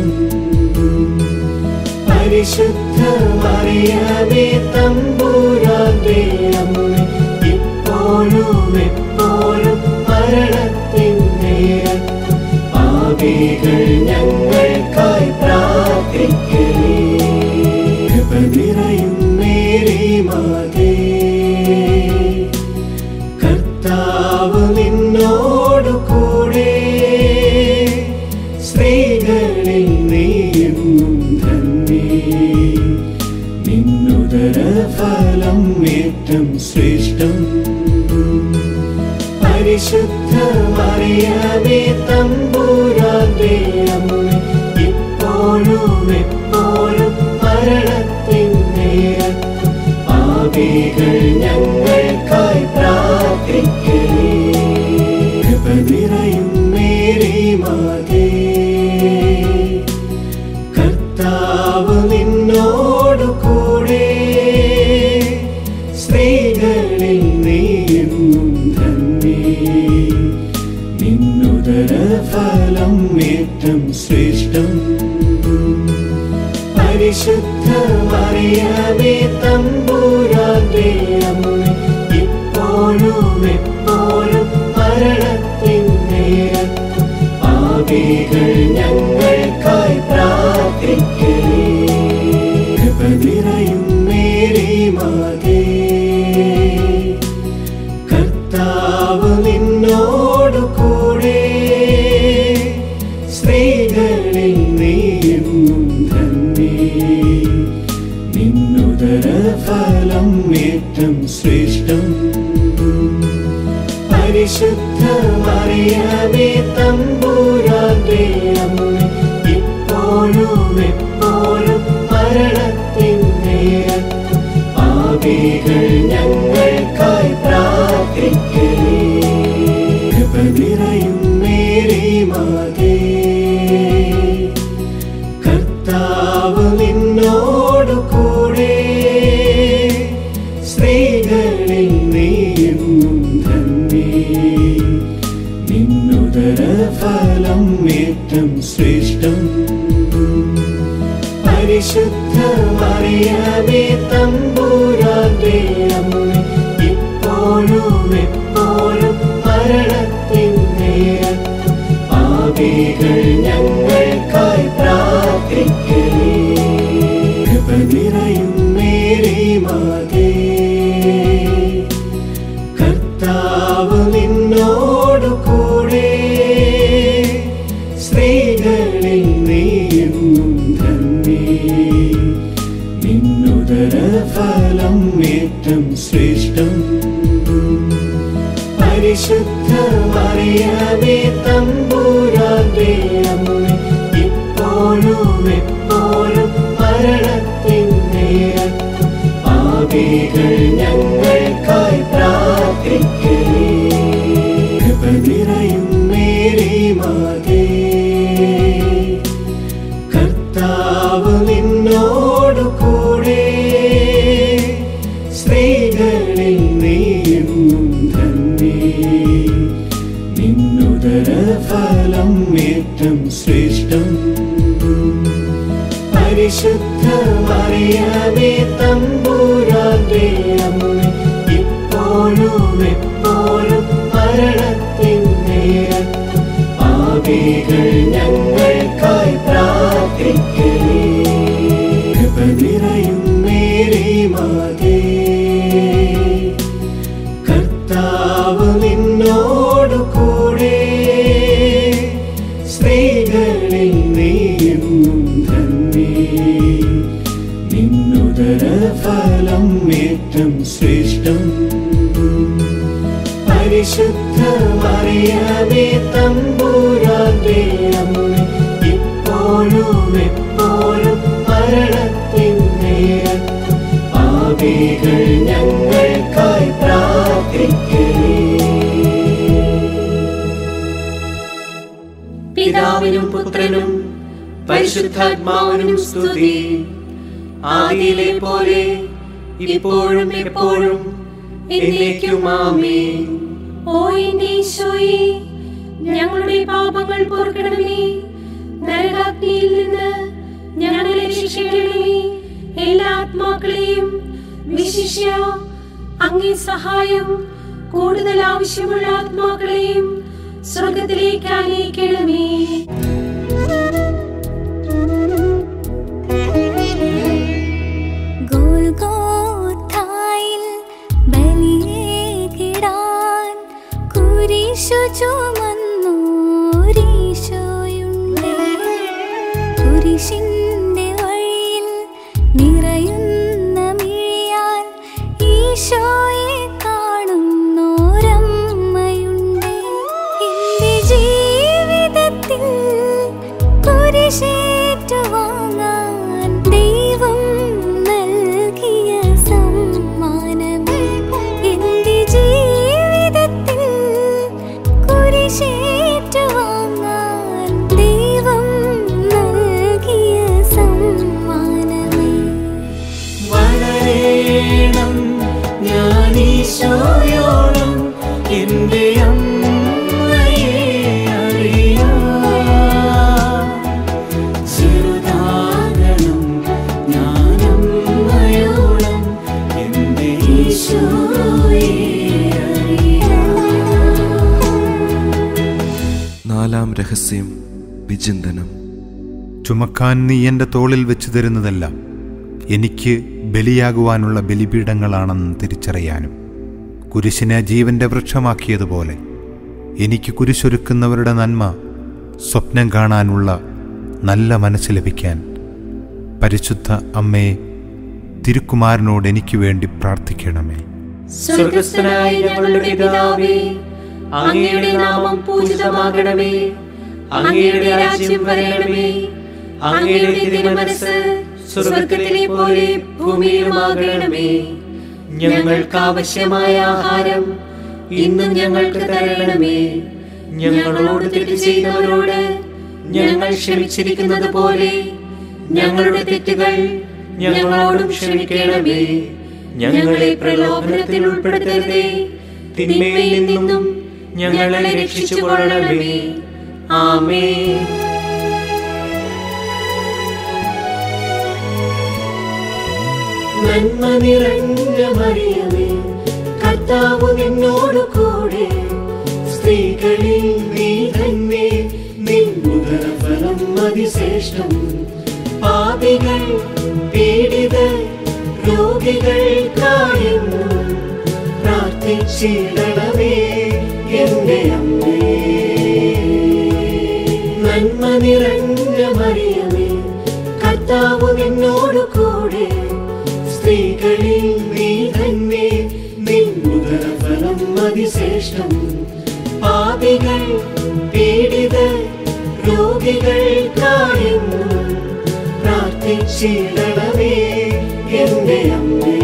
Speaker 5: പരിശുദ്ധ മറിയമേ തമ്പുരാന്റെ അമ്മേ, ഇപ്പോഴും എപ്പോഴും മരണത്തിൻ നേരത്തും പാപികൾ ഞങ്ങൾക്കായി പ്രാർത്ഥിക്കണേ. കൃപ നിറയും മേരി മാതേ, കർത്താവ് നിന്നോടു കൂടെ, സ്ത്രീകളിൽ നീയെന്നും ധന്യേ. നിന്നുദരഫലം ഏറ്റം ശ്രേഷ്ഠം. പരിശുദ്ധ മറിയമേ തമ്പുരാന്റെ അമ്മേ, ഇപ്പോഴും എപ്പോഴും മരണത്തിൻ നേരത്തും പാപികൾ ഞങ്ങൾക്കായി പ്രാർത്ഥിക്കണേ. കൃപ നിറയും മേരി മാതേ, കർത്താവ് നിന്നോടു കൂടെ, സ്ത്രീകളിൽ നീയെന്നും ധന്യേ. നിന്നുദരഫലം ഏറ്റം ശ്രേഷ്ഠം. പരിശുദ്ധ മറിയമേ തമ്പുരാന്റെ അമ്മേ, ഇപ്പോഴും എപ്പോഴും മരണത്തിൻ നേരത്തും പാപികൾ ഞങ്ങൾക്കായി പ്രാർത്ഥിക്കണേ. കൃപ നിറയും മേരി മാതേ, കർത്താവ് നിന്നോടു കൂടെ, സ്ത്രീകളിൽ നീയെന്നും ധന്യേ. നിന്നുദരഫലം ഏറ്റം ശ്രേഷ്ഠം. പരിശുദ്ധ മറിയമേ തമ്പുരാന്റെ അമ്മേ, ഇപ്പോഴും എപ്പോഴും മരണത്തിൻ നേരത്തും പാപികൾ ഞങ്ങൾക്കായി പ്രാർത്ഥിക്കണേ. കൃപ നിറയും മേരി മാതേ, കർത്താവ് നിന്നോടു കൂടെ, സ്ത്രീകളിൽ നീയെന്നും ധന്യേ. നിന്നുദരഫലം ഏറ്റം ശ്രേഷ്ഠം. പരിശുദ്ധ മറിയമേ തമ്പുരാന്റെ അമ്മേ, ഇപ്പോഴും എപ്പോഴും മരണത്തിൻ നേരത്തും പാപികൾ ഞങ്ങൾക്കായി പ്രാർത്ഥിക്കണേ. കൃപ നിറയും മേരി മാതേ, കർത്താവ് നിന്നോടു കൂടെ, സ്ത്രീകളിൽ നീയെന്നും ധന്യേ. നിന്നുദരഫലം ഏറ്റം ശ്രേഷ്ഠം. പരിശുദ്ധ മറിയമേ തമ്പുരാന്റെ അമ്മേ, ഇപ്പോഴും എപ്പോഴും മരണത്തിൻ നേരത്തും പാപികൾ ഞങ്ങൾക്കായി പ്രാർത്ഥിക്കണേ. കൃപ നിറയും മേരി മാതേ, കർത്താവ് നിന്നോടു കൂടെ, സ്ത്രീകളിൽ നീയെന്നും ധന്യേ. നിന്നുദരഫലം ഏറ്റം ശ്രേഷ്ഠം. പരിശുദ്ധ മറിയമേ തമ്പുരാന്റെ അമ്മേ, ഇപ്പോഴും എപ്പോഴും മരണത്തിൻ നേരത്തും പാപികൾ ഞങ്ങൾക്കായി പ്രാർത്ഥിക്കണേ. കൃപ നിറയും മേരി മാതേ, കർത്താവ് നിന്നോടു കൂടെ, സ്ത്രീകളിൽ നീയെന്നും ധന്യേ. നിന്നുദരഫലം ഏറ്റം ഏറ്റം ശ്രേഷ്ഠം. പരിശുദ്ധ മറിയമേ തമ്പുരാന്റെ അമ്മേ, ഇപ്പോഴും എപ്പോഴും മരണത്തിൻ നേരത്തും പാപികൾ ഞങ്ങൾക്കായി പ്രാർത്ഥിക്കണേ.
Speaker 4: പിതാവിനും പുത്രനും പരിശുദ്ധാത്മാവിനും സ്തുതി. ആദിയിലെ പോലെ ഇപ്പോഴും എപ്പോഴും എന്നേക്കും ആമേൻ.
Speaker 3: ഓ എന്റെ ഈശോയേ, ഞങ്ങളുടെ പാപങ്ങൾ പൊറുക്കണമേ, നരകാഗ്നിയിൽ നിന്ന് ഞങ്ങളെ രക്ഷിക്കണമേ. എല്ലാ ആത്മാക്കളെയും വിശിഷ്യ അങ്ങേ സഹായം കൂടുതൽ ആവശ്യമുള്ള ആത്മാക്കളെയും സ്വർഗത്തിലേക്ക് ആനയിക്കണമേ.
Speaker 6: ഗോൽഗോഥായിൽ ബലിയേകിടാൻ കുരിശു ചുമന്നോരീശോയുണ്ട്. കുരിശിന്റെ വഴിയിൽ നിറയുന്ന മിഴിയാൽ ഈശോയെ കാണുന്നോരമ്മയുണ്ട്. എന്റെ ജീവിതത്തിൽ കുരിശേറ്റുവാങ്ങാൻ ദൈവം നൽകിയ സമ്മാനമേ. എന്റെ ജീവിതത്തിൽ കുരിശേറ്റുവാങ്ങാൻ ദൈവം നൽകിയ സമ്മാനമേ.
Speaker 5: വളരേണം ഞാൻ ഈശോയോളം എന്റെ അമ്മയെ അറിയാം. ചെറുതാകണം ഞാൻ അമ്മയോളം എന്റെ ഈശോയെ അറിയാം.
Speaker 1: നാലാം രഹസ്യം വിചിന്തനം.
Speaker 7: ചുമക്കാൻ നീ എൻ്റെ തോളിൽ വെച്ചു തരുന്നതെല്ലാം എനിക്ക് ബലിയാകുവാനുള്ള ബലിപീഠങ്ങളാണെന്ന് തിരിച്ചറിയാനും, കുരിശിനെ ജീവന്റെ വൃക്ഷമാക്കിയതുപോലെ എനിക്ക് കുരിശൊരുക്കുന്നവരുടെ നന്മ സ്വപ്നം കാണാനുള്ള നല്ല മനസ്സ് ലഭിക്കാൻ പരിശുദ്ധ അമ്മയെ തിരുക്കുമാരനോട് എനിക്ക് വേണ്ടി പ്രാർത്ഥിക്കണമേ.
Speaker 4: സ്വർഗസ്ഥനായ ഞങ്ങളുടെ പിതാവേ, അങ്ങയുടെ നാമം പൂജിതമാകണമേ. അങ്ങയുടെ രാജ്യം വരണമേ. അങ്ങയുടെ തിരുമനസ്സ് സ്വർഗത്തിലെ പോലെ ഭൂമിയിലുമാകണമേ. ഞങ്ങൾക്ക് ആവശ്യമായ ആഹാരം ഇന്നും ഞങ്ങൾക്ക് തരണമേ. ഞങ്ങളോട് തെറ്റ് ചെയ്തവരോട് ഞങ്ങൾ ക്ഷമിച്ചിരിക്കുന്നത് പോലെ ഞങ്ങളുടെ തെറ്റുകൾ ഞങ്ങളോടും ക്ഷമിക്കണമേ. ഞങ്ങളെ പ്രലോഭനത്തിൽ ഉൾപ്പെടുത്തരുതേ, തിന്മയിൽ നിന്നും ഞങ്ങളെ രക്ഷിച്ചുകൊള്ളണമേ. ആമേൻ.
Speaker 5: നന്മ നിറഞ്ഞ മറിയമേ, കർത്താവ് നിന്നോട് കൂടെ, സ്ത്രീകളിൽ നീ തന്നെ നിൻ ഉദരഫലം അതിശ്രേഷ്ഠം. പാപികൾ പീഡിതർ രോഗികൾക്കായെന്നും പ്രാർത്ഥിച്ചിടണമേ എന്റെ അമ്മേ. നന്മ നിറഞ്ഞ മറിയമേ, കർത്താവ് നിന്നോട് കൂടെ, സ്ത്രീകളിൽ നീ തന്നെ നിൻ ഉദരഫലം അതിശ്രേഷ്ഠം. പാപികൾ പീഡിതർ രോഗികൾക്കായെന്നും പ്രാർത്ഥിച്ചിടണമേ എന്റെ അമ്മേ.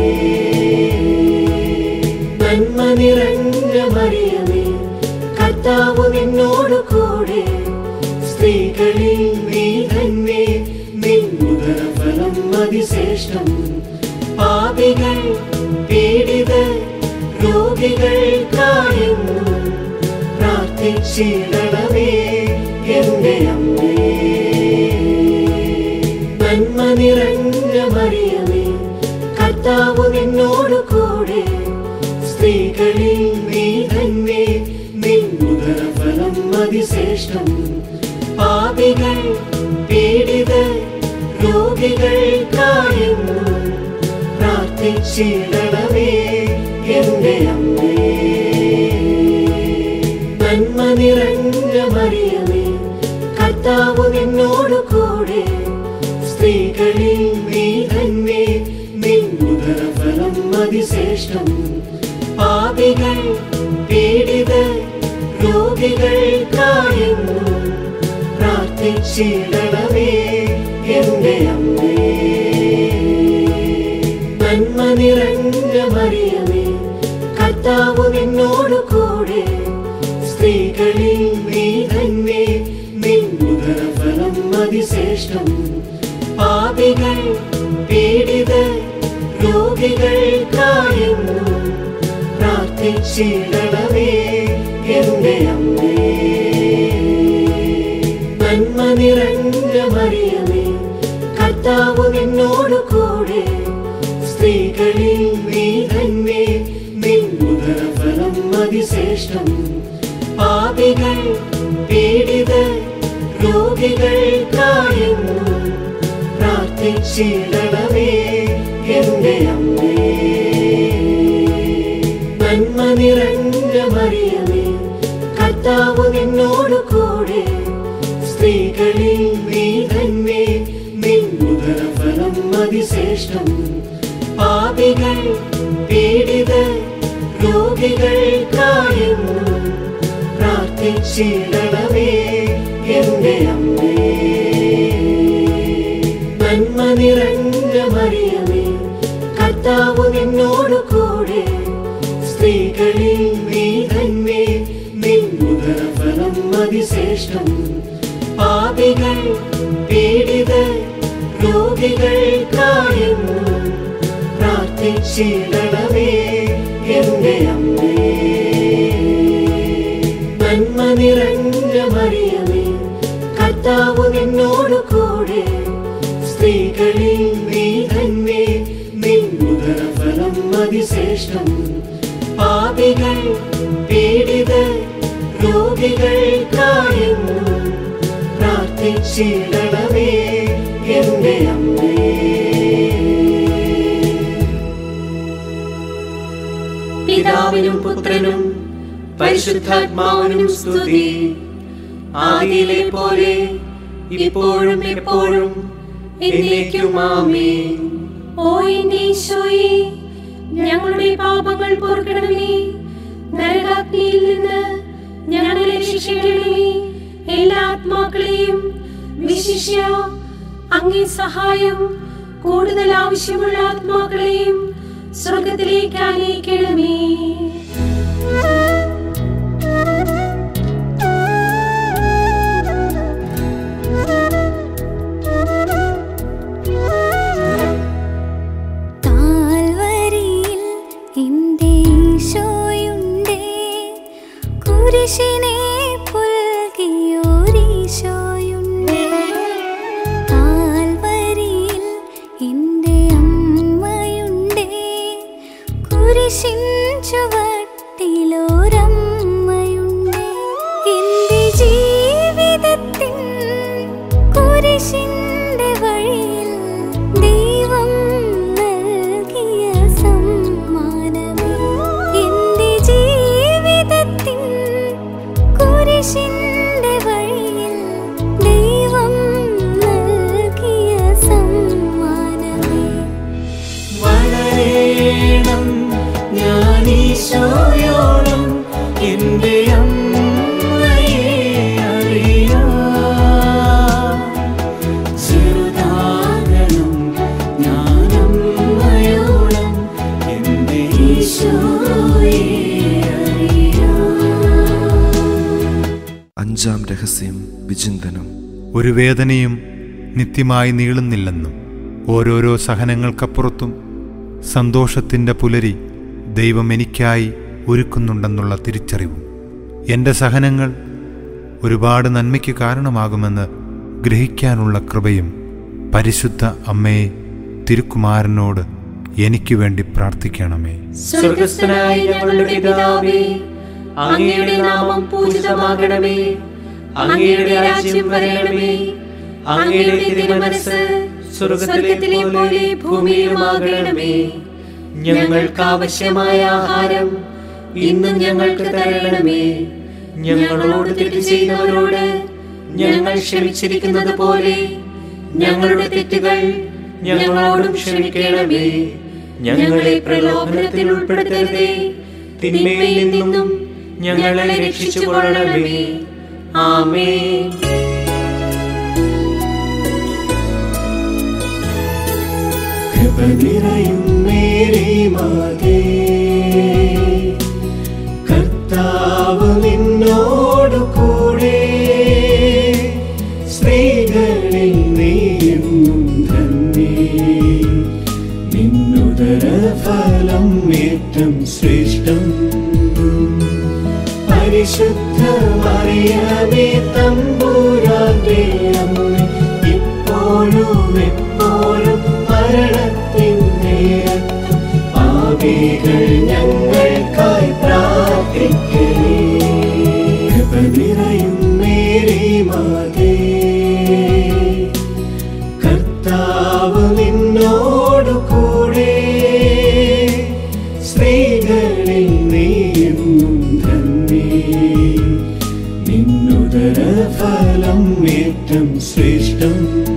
Speaker 5: നന്മ നിറഞ്ഞ മറിയമേ, കർത്താവ് നിന്നോട് കൂടെ, സ്ത്രീകളിൽ നീ തന്നെ നിൻ ഉദരഫലം അതിശ്രേഷ്ഠം. പാപികൾ പീഡിതർ രോഗികൾക്കായെന്നും പ്രാർത്ഥിച്ചിടണമേ എന്റെ അമ്മേ. നന്മ നിറഞ്ഞ മറിയമേ, കർത്താവ് നിന്നോട് കൂടെ, സ്ത്രീകളിൽ നീ തന്നെ നിൻ ഉദരഫലം അതിശ്രേഷ്ഠം. പാപികൾ പീഡിതർ രോഗികൾക്കായെന്നും പ്രാർത്ഥിച്ചിടണമേ എന്റെ അമ്മേ. നന്മ നിറഞ്ഞ മറിയമേ, കർത്താവ് നിന്നോട് കൂടെ, സ്ത്രീകളിൽ നീ തന്നെ നിൻ ഉദരഫലം അതിശ്രേഷ്ഠം. പാപികൾ പീഡിതർ രോഗികൾക്കായെന്നും പ്രാർത്ഥിച്ചിടണമേ എന്റെ അമ്മേ. നന്മ നിറഞ്ഞ മറിയമേ, കർത്താവ് നിന്നോടു കൂടെ, സ്ത്രീകളിൽ നീ തന്നെ, നിൻ ഉദരഫലം അതിശ്രേഷ്ഠം. പാപികൾ പീഡിതർ രോഗികൾക്കായെന്നും പ്രാർത്ഥിച്ചിടണമേ എന്റെ അമ്മേ. നന്മ നിറഞ്ഞ മറിയമേ, കർത്താവ് നിന്നോടു കൂടെ, സ്ത്രീകളിൽ നീ തന്നെ, നിൻ ഉദരഫലം അതിശ്രേഷ്ഠം. പാപികൾ പീഡിതർ രോഗികൾക്കായെന്നും പ്രാർത്ഥിച്ചിടണമേ എന്റെ അമ്മേ. നന്മ നിറഞ്ഞ മറിയമേ, കർത്താവ് നിന്നോടു കൂടെ, സ്ത്രീകളിൽ നീ തന്നെ, നിൻ ഉദരഫലം അതിശ്രേഷ്ഠം. പാപികൾ പീഡിതർ രോഗികൾക്കായെന്നും പ്രാർത്ഥിച്ചിടണമേ എന്റെ അമ്മേ. നന്മ നിറഞ്ഞ മറിയമേ, കർത്താവ് നിന്നോടു കൂടെ, സ്ത്രീകളിൽ നീ തന്നെ, നിൻ ഉദരഫലം അതിശ്രേഷ്ഠം. പാപികൾ പീഡിതർ രോഗികൾക്കായെന്നും പ്രാർത്ഥിച്ചിടണമേ എന്റെ അമ്മേ. നന്മ നിറഞ്ഞ മറിയമേ, കർത്താവ് നിന്നോടു കൂടെ, സ്ത്രീകളിൽ നീ തന്നെ, നിൻ ഉദരഫലം അതിശ്രേഷ്ഠം. പാപികൾ പീഡിതർ രോഗികൾക്കായെന്നും പ്രാർത്ഥിച്ചിടണമേ എന്റെ അമ്മേ.
Speaker 4: പിതാവിനും പുത്രനും പരിശുദ്ധാത്മാവിനും സ്തുതി. ആദിയിലെ പോലെ ഇപ്പോഴും എപ്പോഴും എന്നേക്കും ആമേൻ.
Speaker 3: ഓ എന്റെ ഈശോയെ, ഞങ്ങളുടെ പാപങ്ങൾ പൊറുക്കണമേ. നരകാഗ്നിയിൽ നിന്ന് ഞങ്ങളെ രക്ഷിക്കണമേ. എല്ലാ ആത്മാക്കളെയും, വിശിഷ്യ അങ്ങേ സഹായം കൂടുതൽ ആവശ്യമുള്ള ആത്മാക്കളെയും സ്വർഗത്തിലേക്ക് ആനയിക്കണമേ.
Speaker 6: താഴ്വരയിൽ എന്റെ ഈശോയുണ്ടേ, കുരിശിനെ പുൽകിയോരീശോയുണ്ടേ. താഴ്വരയിൽ എന്റെ അമ്മയുണ്ടേ, കുരിശിൻ ചുവട്ടിലൊരമ്മയുണ്ടേ. എന്റെ ജീവിതത്തിൻ കുരിശിന്റെ വഴിയിൽ ദൈവം നൽകിയ സമ്മാനമേ. എന്റെ ജീവിതത്തിൻ കുരിശിന്റെ വഴിയിൽ ദൈവം നൽകിയ സമ്മാനമേ.
Speaker 5: വളരേണം ഞാൻ ഈശോയോളം എന്റെ അമ്മയെ അറിയാം. ചെറുതാകണം ഞാൻ അമ്മയോളം എന്റെ ഈശോയെ അറിയാം.
Speaker 1: അഞ്ചാം രഹസ്യം വിചിന്തനം.
Speaker 7: ഒരു വേദനയും നിത്യമായി നീളുന്നില്ലെന്നും ഓരോരോ സഹനങ്ങൾക്കപ്പുറത്തും സന്തോഷത്തിൻ്റെ പുലരി ദൈവം എനിക്കായി ഒരുക്കുന്നുണ്ടെന്നുള്ള തിരിച്ചറിവും. എൻ്റെ സഹനങ്ങൾ ഒരുപാട് നന്മയ്ക്ക് കാരണമാകുമെന്ന് ഗ്രഹിക്കാനുള്ള കൃപയും പരിശുദ്ധ അമ്മയെ തിരുക്കുമാരനോട് എനിക്ക് വേണ്ടി പ്രാർത്ഥിക്കണമേ.
Speaker 4: സ്വർഗസ്ഥനായ ഞങ്ങളുടെ പിതാവേ, അങ്ങയുടെ നാമം പൂജിതമാകണമേ. അങ്ങയുടെ രാജ്യം വരണമേ. അങ്ങയുടെ തിരുമനസ്സ് സ്വർഗത്തിലെ പോലെ ഭൂമിയിലുമാകണമേ. ഞങ്ങൾക്ക് ആവശ്യമായ ആഹാരം ഇന്നും ഞങ്ങൾക്ക് തരണമേ. ഞങ്ങളോട് തെറ്റ് ചെയ്യുന്നവരോട് ഞങ്ങൾ ക്ഷമിച്ചിരിക്കുന്നത് പോലെ ഞങ്ങളുടെ തെറ്റുകൾ ഞങ്ങളോടും ക്ഷമിക്കണമേ. ഞങ്ങളെ പ്രലോഭനത്തിൽ ഉൾപ്പെടുത്തരുതേ. തിന്മയിൽ നിന്നും ഞങ്ങളെ രക്ഷിച്ചുകൊള്ളണമേ. ആമേൻ.
Speaker 5: കൃപ നിറയും മേരി മാതേ, കർത്താവ് നിന്നോടു കൂടെ, സ്ത്രീകളിൽ നീയെന്നും ധന്യേ, നിന്നുദര ഫലം ഏറ്റം ശ്രേഷ്ഠം. പരിശുദ്ധ മറിയമേ തമ്പുരാന്റെ അമ്മേ, ഇപ്പോഴും എപ്പോഴും മരണത്തിൻ നേരത്തും പാപികൾ ഞങ്ങൾക്കായി പ്രാർത്ഥിക്കണേ. കൃപ നിറയും മേരി മാതേ, കർത്താവ് നിന്നോടു കൂടെ, സ്ത്രീകളിൽ നീയെന്നും ധന്യേ, നിന്നുദര ഫലം ഏറ്റം ശ്രേഷ്ഠം.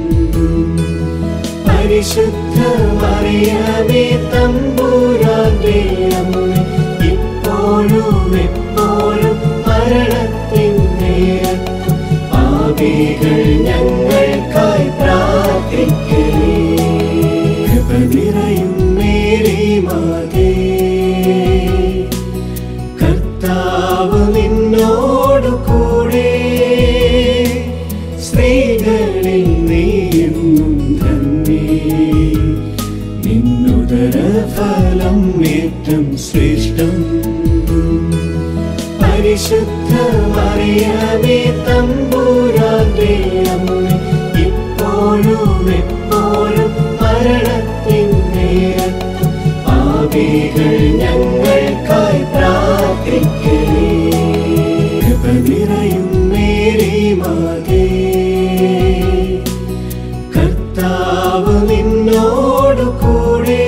Speaker 5: പരിശുദ്ധ മറിയമേ തമ്പുരാന്റെ അമ്മേ, ഇപ്പോഴും എപ്പോഴും മരണത്തിൻ നേരത്തും പാപികൾ ഞങ്ങൾക്കായി പ്രാർത്ഥിക്കണേ. കൃപ നിറയും മേരി മാതേ, കർത്താവ് നിന്നോടു കൂടെ, സ്ത്രീകളിൽ നീയെന്നും ധന്യേ, നിന്നുദര ഫലം ഏറ്റം ശ്രേഷ്ഠം. പരിശുദ്ധ മറിയമേ തമ്പുരാന്റെ അമ്മേ, ഇപ്പോഴും എപ്പോഴും മരണത്തിൻ നേരത്തും പാപികൾ ഞങ്ങൾക്കായി പ്രാർത്ഥിക്കണേ. കൃപ നിറയും മേരി മാതേ, കർത്താവ് നിന്നോടു കൂടെ,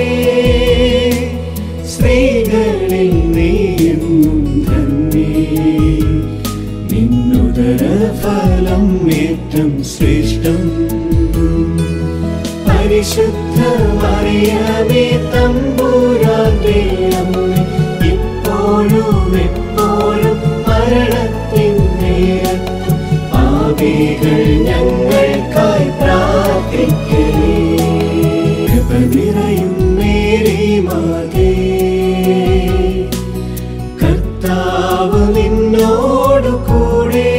Speaker 5: സ്ത്രീകളിൽ നീയെന്നും ധന്യേ, നിന്നുദര ഫലം ഏറ്റം ശ്രേഷ്ഠം. പരിശുദ്ധ മറിയമേ തമ്പുരാന്റെ അമ്മേ, ഇപ്പോഴും എപ്പോഴും മരണത്തിൻ നേരത്തും പാപികൾ ഞങ്ങൾക്കായി പ്രാർത്ഥിക്കണേ. കൃപ നിറയും മേരി മാതേ, കർത്താവ് നിന്നോടു കൂടെ,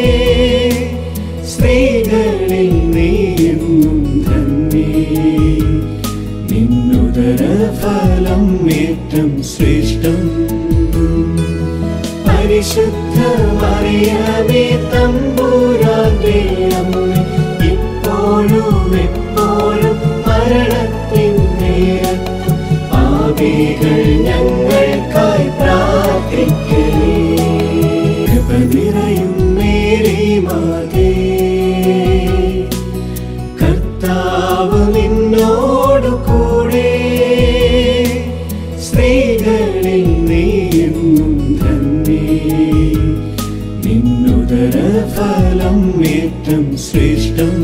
Speaker 5: സ്ത്രീകളിൽ നീയെന്നും ധന്യേ, നിന്നുദര ഫലം ഏറ്റം ശ്രേഷ്ഠം. പരിശുദ്ധ മറിയമേ തമ്പുരാന്റെ അമ്മേ, ഇപ്പോഴും എപ്പോഴും മരണത്തിൻ നേരത്തും പാപികൾ ഞങ്ങൾക്കായി പ്രാർത്ഥിക്കണേ. കൃപ നിറയും മേരി മാതേ, കർത്താവ് നിന്നോടു കൂടെ, സ്ത്രീകളിൽ നീയെന്നും ധന്യേ, നിന്നുദര ഫലം ഏറ്റം ശ്രേഷ്ഠം.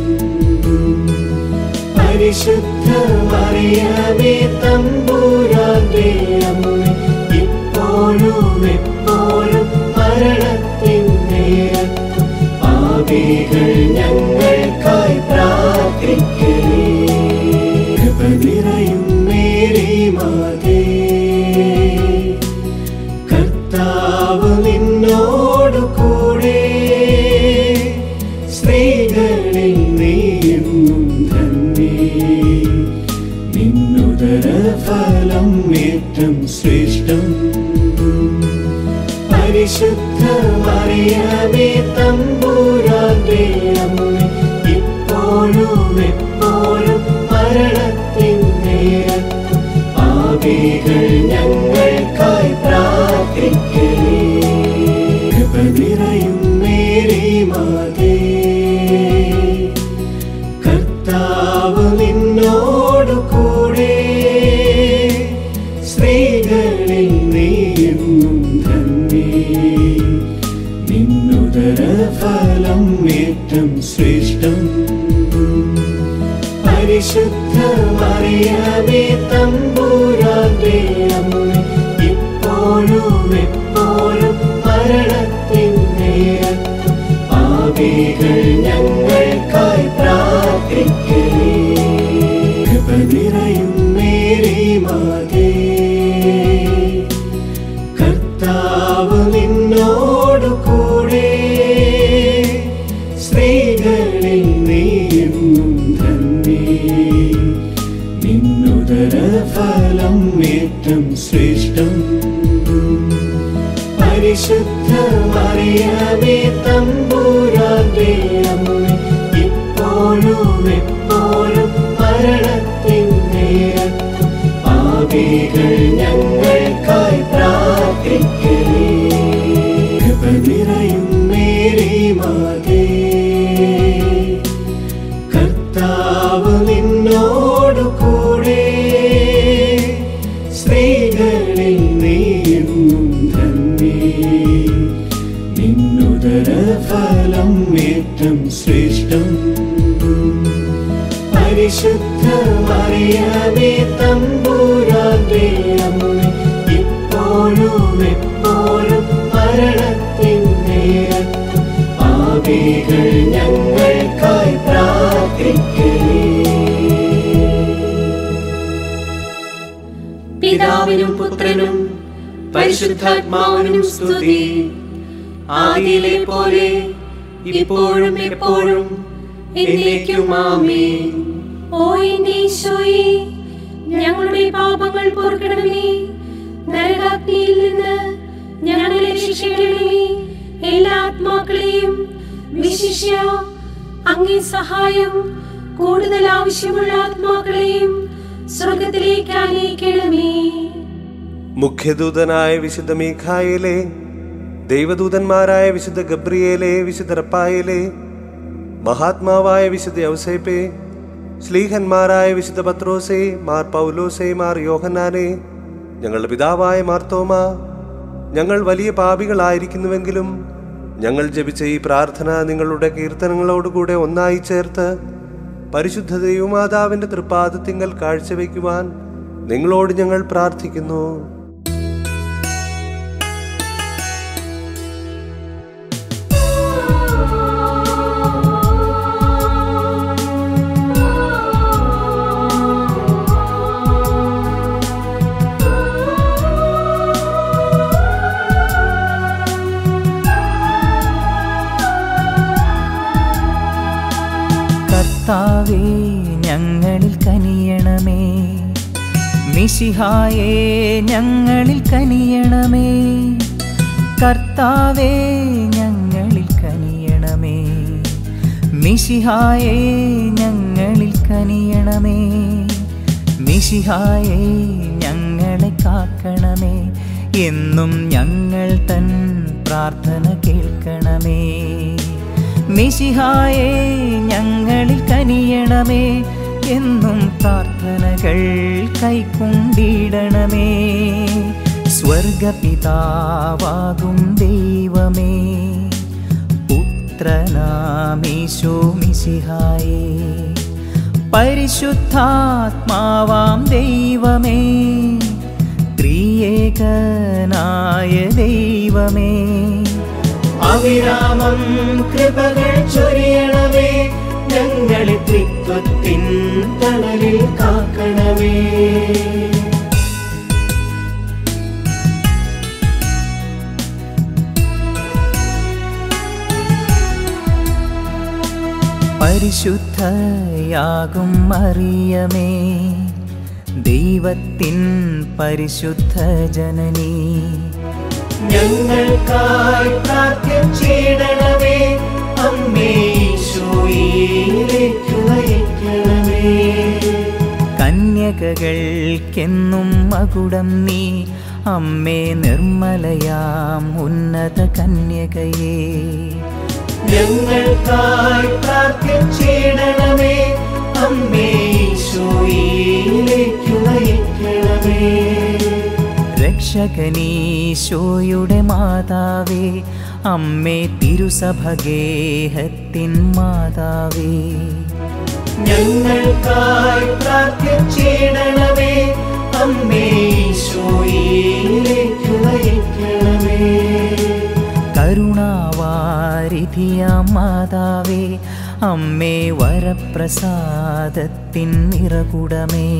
Speaker 5: പരിശുദ്ധ മറിയമേ തമ്പുരാന്റെ അമ്മേ, ഇപ്പോഴും എപ്പോഴും മരണത്തിൻ നേരത്തും പാപികൾ ഞങ്ങൾക്കായി പ്രാർത്ഥിക്കണേ. കൃപ നിറയും മേരി മാതേ, കർത്താവ് നിന്നോടു കൂടെ, സ്ത്രീകളിൽ നീയെന്നും ധന്യേ, നിന്നുദര ഫലം ഏറ്റം ശ്രേഷ്ഠം. പരിശുദ്ധ മറിയമേ തമ്പുരാന്റെ അമ്മേ, ഇപ്പോഴും എപ്പോഴും മരണത്തിൻ നേരത്തും പാപികൾ ഞങ്ങൾക്കായി പ്രാർത്ഥിക്കണേ. കൃപ നിറയും മേരി മാതേ, കർത്താവ് നിന്നോടു കൂടെ, സ്ത്രീകളിൽ നീയെന്നും ധന്യേ, നിന്നുദര ഫലം ഏറ്റം ശ്രേഷ്ഠം. പരിശുദ്ധ മറിയമേ തമ്പുരാന്റെ അമ്മേ, ഇപ്പോഴും എപ്പോഴും മരണത്തിൻ നേരത്തും പാപികൾ ഞങ്ങൾക്കായി പ്രാർത്ഥിക്കണേ. കൃപ നിറയും മേരി മാതേ, കർത്താവ് നിന്നോടു കൂടെ, സ്ത്രീകളിൽ നീയെന്നും ധന്യേ, നിന്നുദരഫലം ഏറ്റം ശ്രേഷ്ഠം. പരിശുദ്ധ മറിയമേ തമ്പുരാന്റെ അമ്മേ, ഇപ്പോഴും എപ്പോഴും മരണത്തിൻ നേരത്തും പാപികൾ ഞങ്ങൾക്കായി പ്രാർത്ഥിക്കണേ. കൃപ നിറയും മേരി മാതേ, കർത്താവ് നിന്നോടു കൂടെ, സ്ത്രീകളിൽ നീയെന്നും ധന്യേ, നിന്നുദരഫലം ഏറ്റം ശ്രേഷ്ഠം. പരിശുദ്ധ മറിയമേ തമ്പുരാന്റെ അമ്മേ, ഇപ്പോഴും എപ്പോഴും മരണത്തിൻ നേരത്തും പാപികൾ ഞങ്ങൾക്കായി പ്രാർത്ഥിക്കണേ.
Speaker 4: പിതാവിനും പുത്രനും പരിശുദ്ധാത്മാവിനും സ്തുതി. ആദിയിലെ പോലെ ഇപ്പോഴും എപ്പോഴും എന്നേക്കും ആമേൻ.
Speaker 3: ഓ എന്റെ ഈശോയെ, ഞങ്ങളുടെ പാപങ്ങൾ പൊറുക്കണമേ, നരകാഗ്നിയിൽ നിന്ന് ഞങ്ങളെ രക്ഷിക്കണമേ. എല്ലാ ആത്മാക്കളെയും വിശിഷ്യ അങ്ങേ സഹായം കൂടുതൽ ആവശ്യമുള്ള ആത്മാക്കളെയും സ്വർഗത്തിലേക്ക് ആനയിക്കണമേ.
Speaker 2: മുഖ്യദൂതനായ വിശുദ്ധ മീഖായേലേ, ദൈവദൂതന്മാരായ വിശുദ്ധ ഗബ്രിയേലേ, വിശുദ്ധ റപ്പായേലേ, മഹാത്മാവായ വിശുദ്ധ യൗസേപ്പേ, ശ്ലീഹന്മാരായ വിശുദ്ധ പത്രോസേ, മാർ പൗലോസേ, മാർ യോഹന്നാനേ, ഞങ്ങളുടെ പിതാവായ മാർത്തോമ, ഞങ്ങൾ വലിയ പാപികളായിരിക്കുന്നുവെങ്കിലും ഞങ്ങൾ ജപിച്ച ഈ പ്രാർത്ഥന നിങ്ങളുടെ കീർത്തനങ്ങളോടുകൂടെ ഒന്നായി ചേർത്ത് പരിശുദ്ധ ദൈവമാതാവിന്റെ തൃപ്പാദത്തിങ്കൽ കാഴ്ചവെക്കുവാൻ നിങ്ങളോട് ഞങ്ങൾ പ്രാർത്ഥിക്കുന്നു.
Speaker 8: കർത്താവേ, ഞങ്ങളിൽ കനിയണമേ. മിശിഹായേ, ഞങ്ങളിൽ കനിയണമേ. കർത്താവേ, ഞങ്ങളിൽ കനിയണമേ. മിശിഹായേ, ഞങ്ങളിൽ കനിയണമേ. മിശിഹായേ, ഞങ്ങളെ കാക്കണമേ. എന്നും ഞങ്ങൾ തൻ പ്രാർത്ഥന കേൾക്കണമേ. മിശിഹായേ, ഞങ്ങളിൽ കനിയണമേ. എന്നും പ്രാർത്ഥനകൾ കൈക്കൊണ്ടിടണമേ. സ്വർഗപിതാവാകും ദൈവമേ, പുത്രനാമീശോ മിശിഹായേ, പരിശുദ്ധാത്മാവാം ദൈവമേ, ത്രിയേകനായ ദൈവമേ, അവിരാമം കൃപകൾ ചൊരിയണമേ. ഞങ്ങളെ ത്രിത്വത്തിൻ തണലിൽ കാക്കണമേ. പരിശുദ്ധയാകും മറിയമേ, ദൈവത്തിൻ പരിശുദ്ധ ജനനി, ഞങ്ങൾക്കായി പ്രാർത്ഥിച്ചിടണമേ. അമ്മേ, ഈശോയിലേക്ക് നയിക്കണമേ. കന്യകകൾക്കെന്നും മകുടം നീ, അമ്മേ നിർമ്മലയാം ഉന്നത കന്യകയേ, ഞങ്ങൾക്കായി പ്രാർത്ഥിച്ചിടണമേ. അമ്മേ, ഈശോയിലേക്ക് നയിക്കണമേ. രക്ഷകനീശോയുടെ മാതാവേ, അമ്മേ തിരുസഭഗേഹത്തിൻ മാതാവേ, ഞങ്ങൾക്കായി പ്രാർത്ഥിച്ചിടണമേ. അമ്മേ ഈശോയിലേക്ക് നയിക്കണമേ. കരുണാവാരിധിയാം മാതാവേ, അമ്മേ വരപ്രസാദത്തിൻ നിറകുടമേ,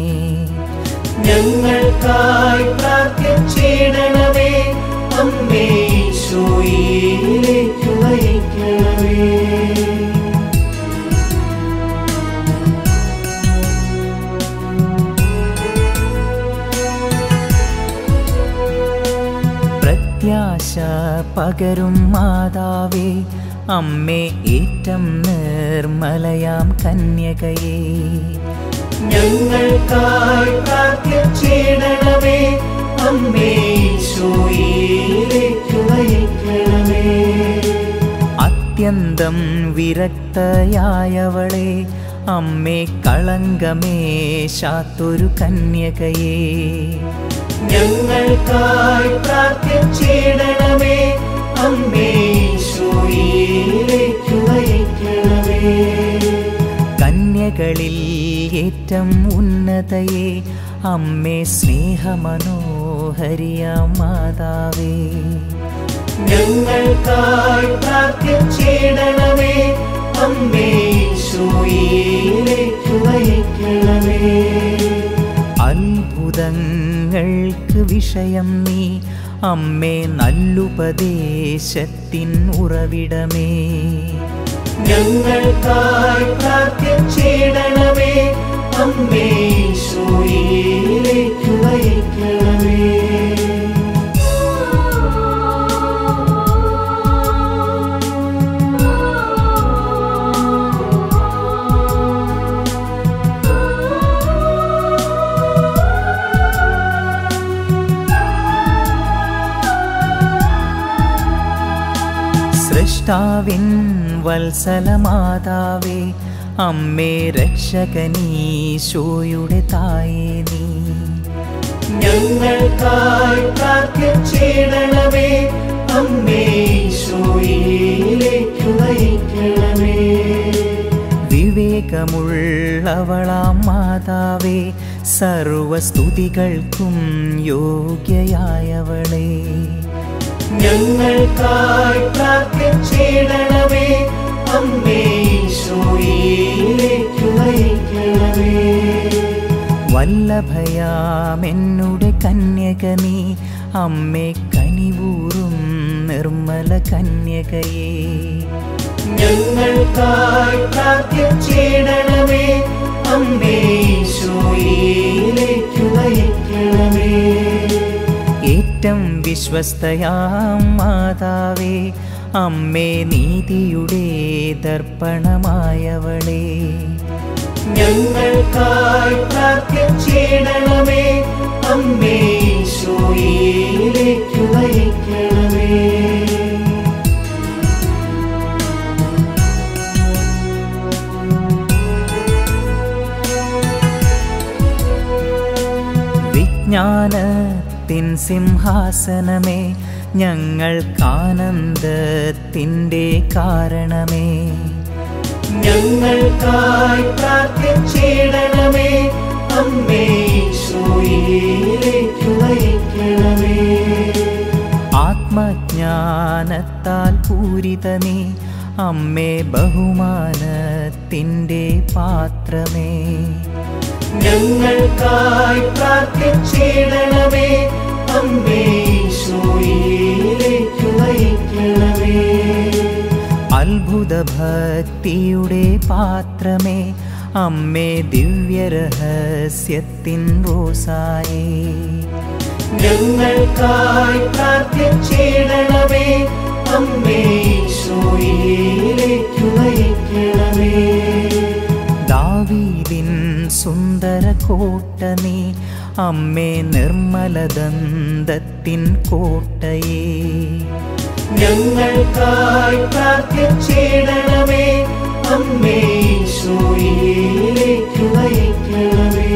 Speaker 8: ഞങ്ങൾക്കായി പ്രാർത്ഥിച്ചിടണമേ. അമ്മേ ഈശോയിലേക്ക് നയിക്കണമേ. പ്രത്യാശ പകരും മാതാവേ, അമ്മേ ഏറ്റം നിർമ്മലയാം കന്യകയേ, ഞങ്ങൾക്കായി പ്രാർത്ഥിച്ചിടണമേ. അമ്മേ ഈശോയിലേക്ക് നയിക്കണമേ. അത്യന്തം വിരക്തയായവളെ, അമ്മേ കളങ്കമേശാത്തൊരു കന്യകയേ, ഞങ്ങൾക്കായി പ്രാർത്ഥിച്ചിടണമേ. അമ്മേ ഈശോയിലേക്ക് നയിക്കണമേ. കന്യകളിൽ ഏറ്റം ഉന്നതയെ, അമ്മേ സ്നേഹമനോഹരിയാം മാതാവേ, ഞങ്ങൾക്കായി പ്രാർത്ഥിച്ചിടണമേ. അമ്മേ ഈശോയിലേക്ക് നയിക്കണമേ. അത്ഭുതങ്ങൾക്ക് വിഷയം നീ, അമ്മേ നല്ലുപദേശത്തിൻ ഉറവിടമേ, ഞങ്ങൾക്കായി പ്രാർത്ഥിച്ചിടണമേ. അമ്മേ ഈശോയിലേക്ക് നയിക്കണമേ. സൃഷ്ടാവിൻ വത്സലമാതാവേ, അമ്മേ രക്ഷകനീശോയുടെ തായേ നീ, ഞങ്ങൾക്കായി പ്രാർത്ഥിച്ചിടണമേ. അമ്മേ ഈശോയിലേക്ക് നയിക്കണമേ. വിവേകമുള്ളവളാം മാതാവേ, സർവസ്തുതികൾക്കും യോഗ്യയായവളേ, ഞങ്ങൾക്കായി പ്രാർത്ഥിച്ചിടണമേ. അമ്മേ ഈശോയിലേക്ക് നയിക്കണമേ. വല്ലഭയാമെന്നുടെ കന്യക നീ, അമ്മേ കനിവൂറും നിർമ്മല കന്യകയേ, ഞങ്ങൾക്കായി പ്രാർത്ഥിച്ചിടണമേ. അമ്മേ ഈശോയിലേക്ക് നയിക്കണമേ. ഏറ്റം വിശ്വസ്തയാം മാതാവേ, അമ്മേ നീതിയുടെ ദർപ്പണമായവളേ, ഞങ്ങൾക്കായി പ്രാർത്ഥിച്ചിടണമേ. അമ്മേ ഈശോയിലേക്ക് നയിക്കണമേ. വിജ്ഞാനത്തിൻ സിംഹാസനമേ, ഞങ്ങൾക്കാനന്ദത്തിൻ്റെ കാരണമേ, ഞങ്ങൾക്കായി പ്രാർത്ഥിച്ചിടണമേ. അമ്മേ ഈശോയിലേക്ക് നയിക്കണമേ. ആത്മജ്ഞാനത്താൽ പൂരിത നീ, അമ്മേ ബഹുമാനത്തിൻ്റെ പാത്രമേ, ഞങ്ങൾക്കായി പ്രാർത്ഥിച്ചിടണമേ. അമ്മേ ഈശോയിലേക്ക് നയിക്കണമേ. അത്ഭുത ഭക്തിയുടെ പാത്രമേ, അമ്മേ ദിവ്യരഹസ്യത്തിൻ റോസായേ, ഞങ്ങൾക്കായി പ്രാർത്ഥിച്ചിടണമേ. അമ്മേ ഈശോയിലേക്ക് നയിക്കണമേ. ദാവീദിൻ സുന്ദര കോട്ട നീ, അമ്മേ നിർമ്മലദന്തത്തിൻ കോട്ടയേ, ഞങ്ങൾക്കായി പ്രാർത്ഥിച്ചിടണമേ. അമ്മേ ഈശോയിലേക്ക് നയിക്കണമേ.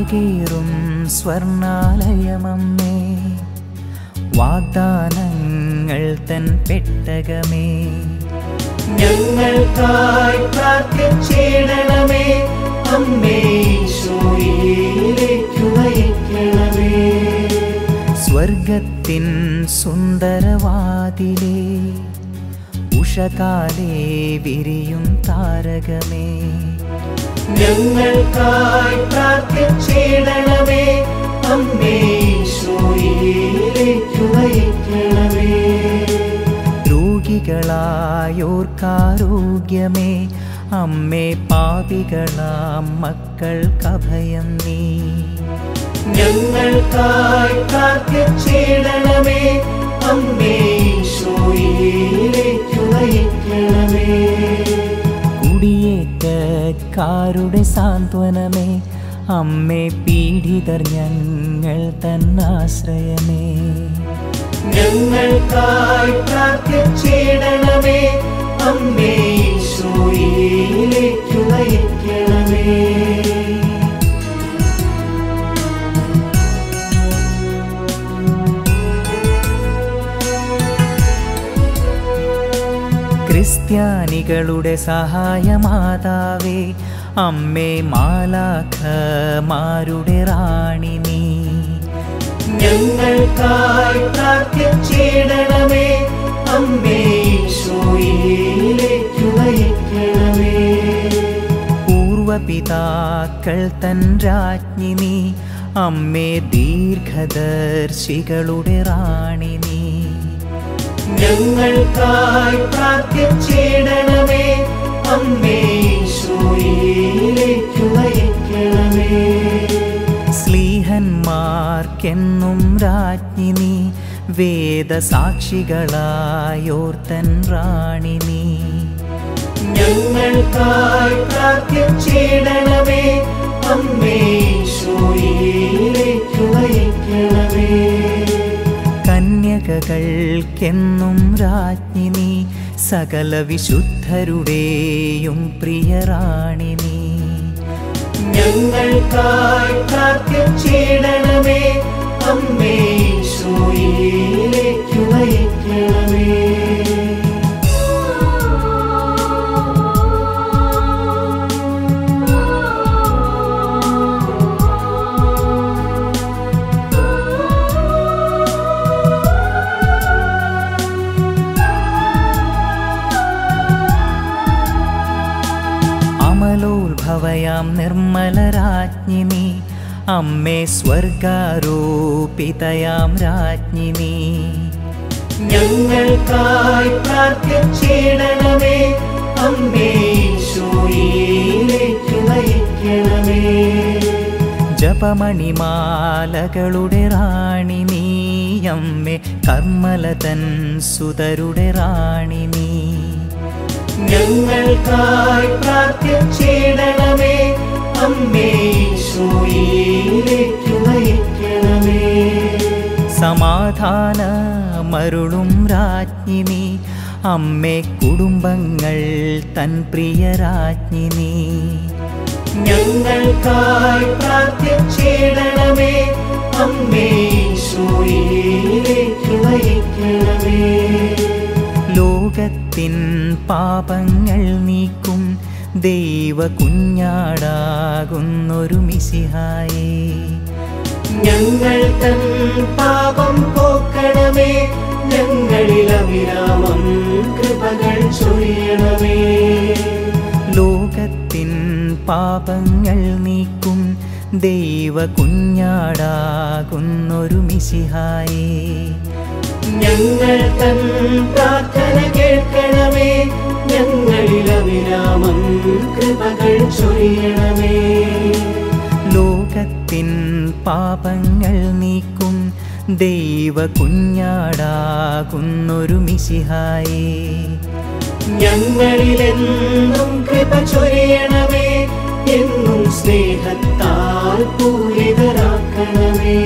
Speaker 8: അഴകേറും സ്വർണാലയമമ്മേ, വാഗ്ദാനങ്ങൾ തൻ പെട്ടകമേ,
Speaker 5: ഞങ്ങൾക്കായി പ്രാർത്ഥിച്ചിടണമേ. അമ്മേ ഈശോയിലേക്കു നയിക്കണമേ.
Speaker 8: സ്വർഗത്തിൻ സുന്ദരവാതിലേ, ഉഷകാലേ വിരിയും താരകമേ,
Speaker 5: ഞങ്ങൾക്കായി പ്രാർത്ഥിച്ചിടണമേ. അമ്മേ ഈശോയിലേക്കു നയിക്കണമേ.
Speaker 8: രോഗികളായോർക്കാരോഗ്യമേ, അമ്മേ പാപികളാം മക്കൾക്കഭയം നീ,
Speaker 5: ഞങ്ങൾക്കായി പ്രാർത്ഥിച്ചിടണമേ. അമ്മേ ഈശോയിലേക്കു നയിക്കണമേ.
Speaker 8: കുടിയേറ്റക്കാരുടെ സാന്ത്വനമേ, അമ്മേ പീഡിതർ ഞങ്ങൾ തന്നാശ്രയമേ,
Speaker 5: ഞങ്ങൾക്കായി പ്രാർത്ഥിച്ചിടണമേ. അമ്മേ ഈശോയിലേക്കു നയിക്കണമേ.
Speaker 8: ക്രിസ്ത്യാനികളുടെ സഹായമാതാവേ, അമ്മേ മാലാഖമാരുടെ റാണി നീ,
Speaker 5: ഞങ്ങൾക്കായി പ്രാർത്ഥിച്ചിടണമേ. അമ്മേ ഈശോയിലേക്കു നയിക്കണമേ.
Speaker 8: പൂർവപിതാക്കൾ തൻ രാജ്ഞി നീ, അമ്മേ ദീർഘദർശികളുടെ റാണി നീ,
Speaker 5: ഞങ്ങൾക്കായി പ്രാർത്ഥിച്ചിടണമേ. അമ്മേ ഈശോയിലേക്കു നയിക്കണമേ.
Speaker 8: സ്ലീഹന്മാർക്കെന്നും രാജ്ഞി നീ, വേദസാക്ഷികളായോർത്തൻ റാണി നീ,
Speaker 5: ഞങ്ങൾക്കായി പ്രാർത്ഥിച്ചിടണമേ. അമ്മേ ഈശോയിലേക്കു നയിക്കണമേ.
Speaker 8: കന്യകകൾക്കെന്നും രാജ്ഞി നീ, സകല വിശുദ്ധരുടെയും പ്രിയറാണി നീ,
Speaker 5: ഞങ്ങൾക്കായി പ്രാർത്ഥിച്ചിടണമേ. അമ്മേ ഈശോയിലേക്കു നയിക്കണമേ.
Speaker 8: അമലോത്ഭവയാം നിർമ്മലരാജ്ഞി നീ, അമ്മേ സ്വർഗാരോപിതയാം രാജ്ഞി നീ,
Speaker 5: ഞങ്ങൾക്കായി പ്രാർത്ഥിച്ചിടണമേ. അമ്മേ ഈശോയിലേക്കു നയിക്കണമേ.
Speaker 8: ജപമണിമാലകളുടെ റാണി നീ, അമ്മേ കർമ്മലതൻ സുതരുടെ റാണി നീ,
Speaker 5: ഞങ്ങൾക്കായി പ്രാർത്ഥിച്ചിടണമേ. അമ്മേ ഈശോയിലേക്കു നയിക്കണമേ.
Speaker 8: സമാധാനമരുളും രാജ്ഞി നീ, അമ്മേ കുടുംബങ്ങൾ തൻ പ്രിയരാജ്ഞി നീ,
Speaker 5: ഞങ്ങൾക്കായി പ്രാർത്ഥിച്ചിടണമേ. അമ്മേ ഈശോയിലേക്കു നയിക്കണമേ.
Speaker 8: ലോകത്തിൻ പാപങ്ങൾ നീക്കും ദൈവ കുഞ്ഞാടാകുന്നൊരു മിശിഹായേ,
Speaker 5: ഞങ്ങൾ തൻ പാപം പോക്കണമേ. ഞങ്ങളിൽ അവിരാമം കൃപകൾ ചൊരിയണമേ.
Speaker 8: ലോകത്തിൻ പാപങ്ങൾ നീക്കും ദൈവ കുഞ്ഞാടാകുന്നൊരു മിശിഹായേ,
Speaker 5: ഞങ്ങൾ തൻ പ്രാർത്ഥന കേൾക്കണമേ. ഞങ്ങളിൽ അവിരാമം കൃപകൾ ചൊരിയണമേ.
Speaker 8: ലോകത്തിൻ പാപങ്ങൾ നീക്കും ദൈവ കുഞ്ഞാടാകുന്നൊരു മിശിഹായേ,
Speaker 5: ഞങ്ങളിലെന്നും കൃപ ചൊരിയണമേ. എന്നും സ്നേഹത്താൽ പൂരിതരാക്കണമേ.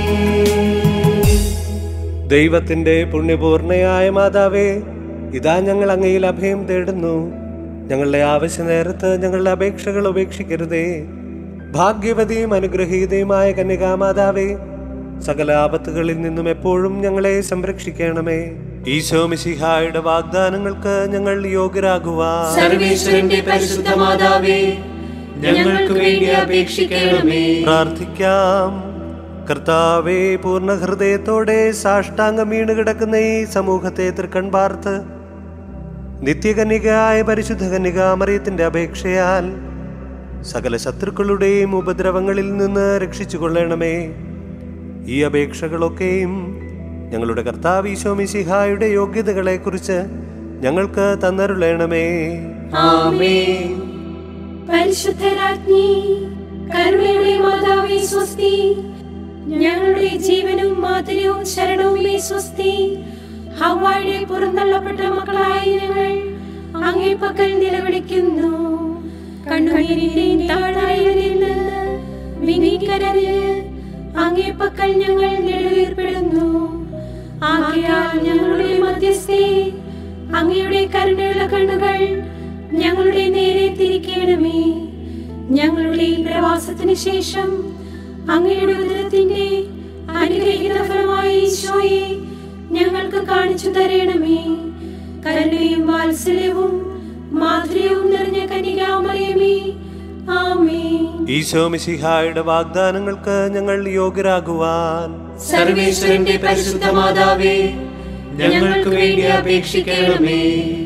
Speaker 2: ദൈവത്തിന്റെ പുണ്യപൂർണയായ മാതാവേ, ഇതാ ഞങ്ങൾ അങ്ങയിൽ അഭയം തേടുന്നു. ഞങ്ങളുടെ ആവശ്യ നേരത്ത് ഞങ്ങളുടെ അപേക്ഷകൾ ഉപേക്ഷിക്കരുതേ. ഭാഗ്യവതിയും അനുഗ്രഹീതയുമായ കന്യകാമാതാവേ, സകല ആപത്തുകളിൽ നിന്നും എപ്പോഴും ഞങ്ങളെ സംരക്ഷിക്കണമേ. ഈശോ മിശിഹായുടെ വാഗ്ദാനങ്ങൾക്ക് ഞങ്ങൾ യോഗ്യരാകുവാൻ
Speaker 4: സർവേശ്വരന്റെ പരിശുദ്ധ മാതാവേ, ഞങ്ങൾക്ക് വേണ്ടി അപേക്ഷിക്കണമേ.
Speaker 2: പ്രാർത്ഥിക്കാം. കർത്താവേ, പൂർണ്ണ ഹൃദയത്തോടെ സാഷ്ടാംഗം വീണ് കിടക്കുന്ന ഈ സമൂഹത്തെ തൃക്കൺ പാർത്ത് നിത്യകന്യകയായ പരിശുദ്ധ കന്യകാമറിയത്തിന്റെ അപേക്ഷയാൽ സകല ശത്രുക്കളുടെയും ഉപദ്രവങ്ങളിൽ നിന്ന് രക്ഷിച്ചുകൊള്ളണമേ. ഈ അപേക്ഷകളൊക്കെയും ഞങ്ങളുടെ കർത്താവ് ഈശോ മിശിഹായുടെ യോഗ്യതകളെ കുറിച്ച് ഞങ്ങൾക്ക് തന്നരുളണമേ.
Speaker 4: ആമേൻ.
Speaker 3: പരിശുദ്ധരാജ്ഞി, കരുണയുടെ മാതാവേ സ്വസ്തി. ഞങ്ങളുടെ ജീവനും മാധുര്യവും ശരണവുമേ സ്വസ്തി. ഹവ്വായുടെ പുറന്തള്ളപ്പെട്ട മക്കളായ ഞങ്ങൾ അങ്ങേ പക്കൽ നിലവിളിക്കുന്നു. കണ്ണുനീരിന്റെയും താഴ്വരയിൽ നിന്ന് വിനീകരഞ്ഞ് അങ്ങേ പക്കൽ ഞങ്ങൾ നെടുവീർപ്പെടുന്നു. ആകയാൽ ഞങ്ങളുടെ മധ്യസ്ഥേ, അങ്ങയുടെ കരുണയുള്ള കണ്ണുകൾ ഞങ്ങളുടെ നേരെ തിരിക്കണമേ. ഞങ്ങളുടെ ഈ പ്രവാസത്തിന് ശേഷം അങ്ങയുടെ ഉദരത്തിന്റെ അനുഗ്രഹീത ഫലമായ ഈശോയെ ഞങ്ങൾക്ക് കാണിച്ചു തരണമേ. കരുണയും വാത്സല്യവും മാധുര്യവും നിറഞ്ഞ കന്യകാമറിയമേ, ആമേൻ.
Speaker 2: ഈശോ മിശിഹായുടെ വാഗ്ദാനങ്ങൾക്ക് ഞങ്ങൾ യോഗ്യരാകുവാൻ
Speaker 4: സർവേശ്വരന്റെ പരിശുദ്ധ മാതാവേ, ഞങ്ങൾക്ക് വേണ്ടി അപേക്ഷിക്കണമേ.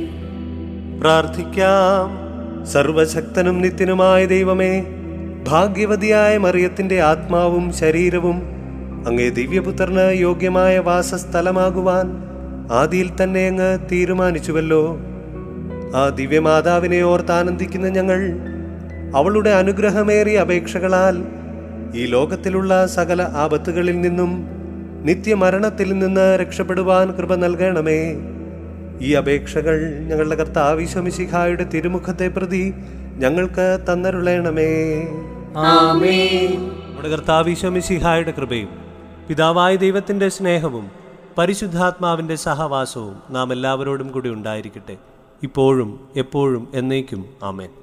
Speaker 2: പ്രാർത്ഥിക്കാം. സർവശക്തനും നിത്യനുമായ ദൈവമേ, ഭാഗ്യവതിയായ മറിയത്തിന്റെ ആത്മാവും ശരീരവും അങ്ങേ ദിവ്യപുത്രന് യോഗ്യമായ വാസസ്ഥലമാകുവാൻ ആദിയിൽ തന്നെ അങ്ങ് തീരുമാനിച്ചുവല്ലോ. ആ ദിവ്യമാതാവിനെ ഓർത്താനന്ദിക്കുന്ന ഞങ്ങൾ അവളുടെ അനുഗ്രഹമേറിയ അപേക്ഷകളാൽ ഈ ലോകത്തിലുള്ള സകല ആപത്തുകളിൽ നിന്നും നിത്യമരണത്തിൽ നിന്ന് രക്ഷപ്പെടുവാൻ കൃപ നൽകണമേ. ഈ അപേക്ഷകൾ ഞങ്ങളുടെ കർത്താവ് ഈശോ മിശിഹായുടെ തിരുമുഖത്തെ പ്രതി ഞങ്ങൾക്ക് തന്നരുളണമേ.
Speaker 4: ആമേൻ.
Speaker 2: നമ്മുടെ കർത്താവ് ഈശോ മിശിഹായുടെ കൃപയും പിതാവായ ദൈവത്തിന്റെ സ്നേഹവും പരിശുദ്ധാത്മാവിന്റെ സഹവാസവും നാം എല്ലാവരോടും കൂടി ഉണ്ടായിരിക്കട്ടെ, ഇപ്പോഴും എപ്പോഴും എന്നേക്കും. ആമേൻ.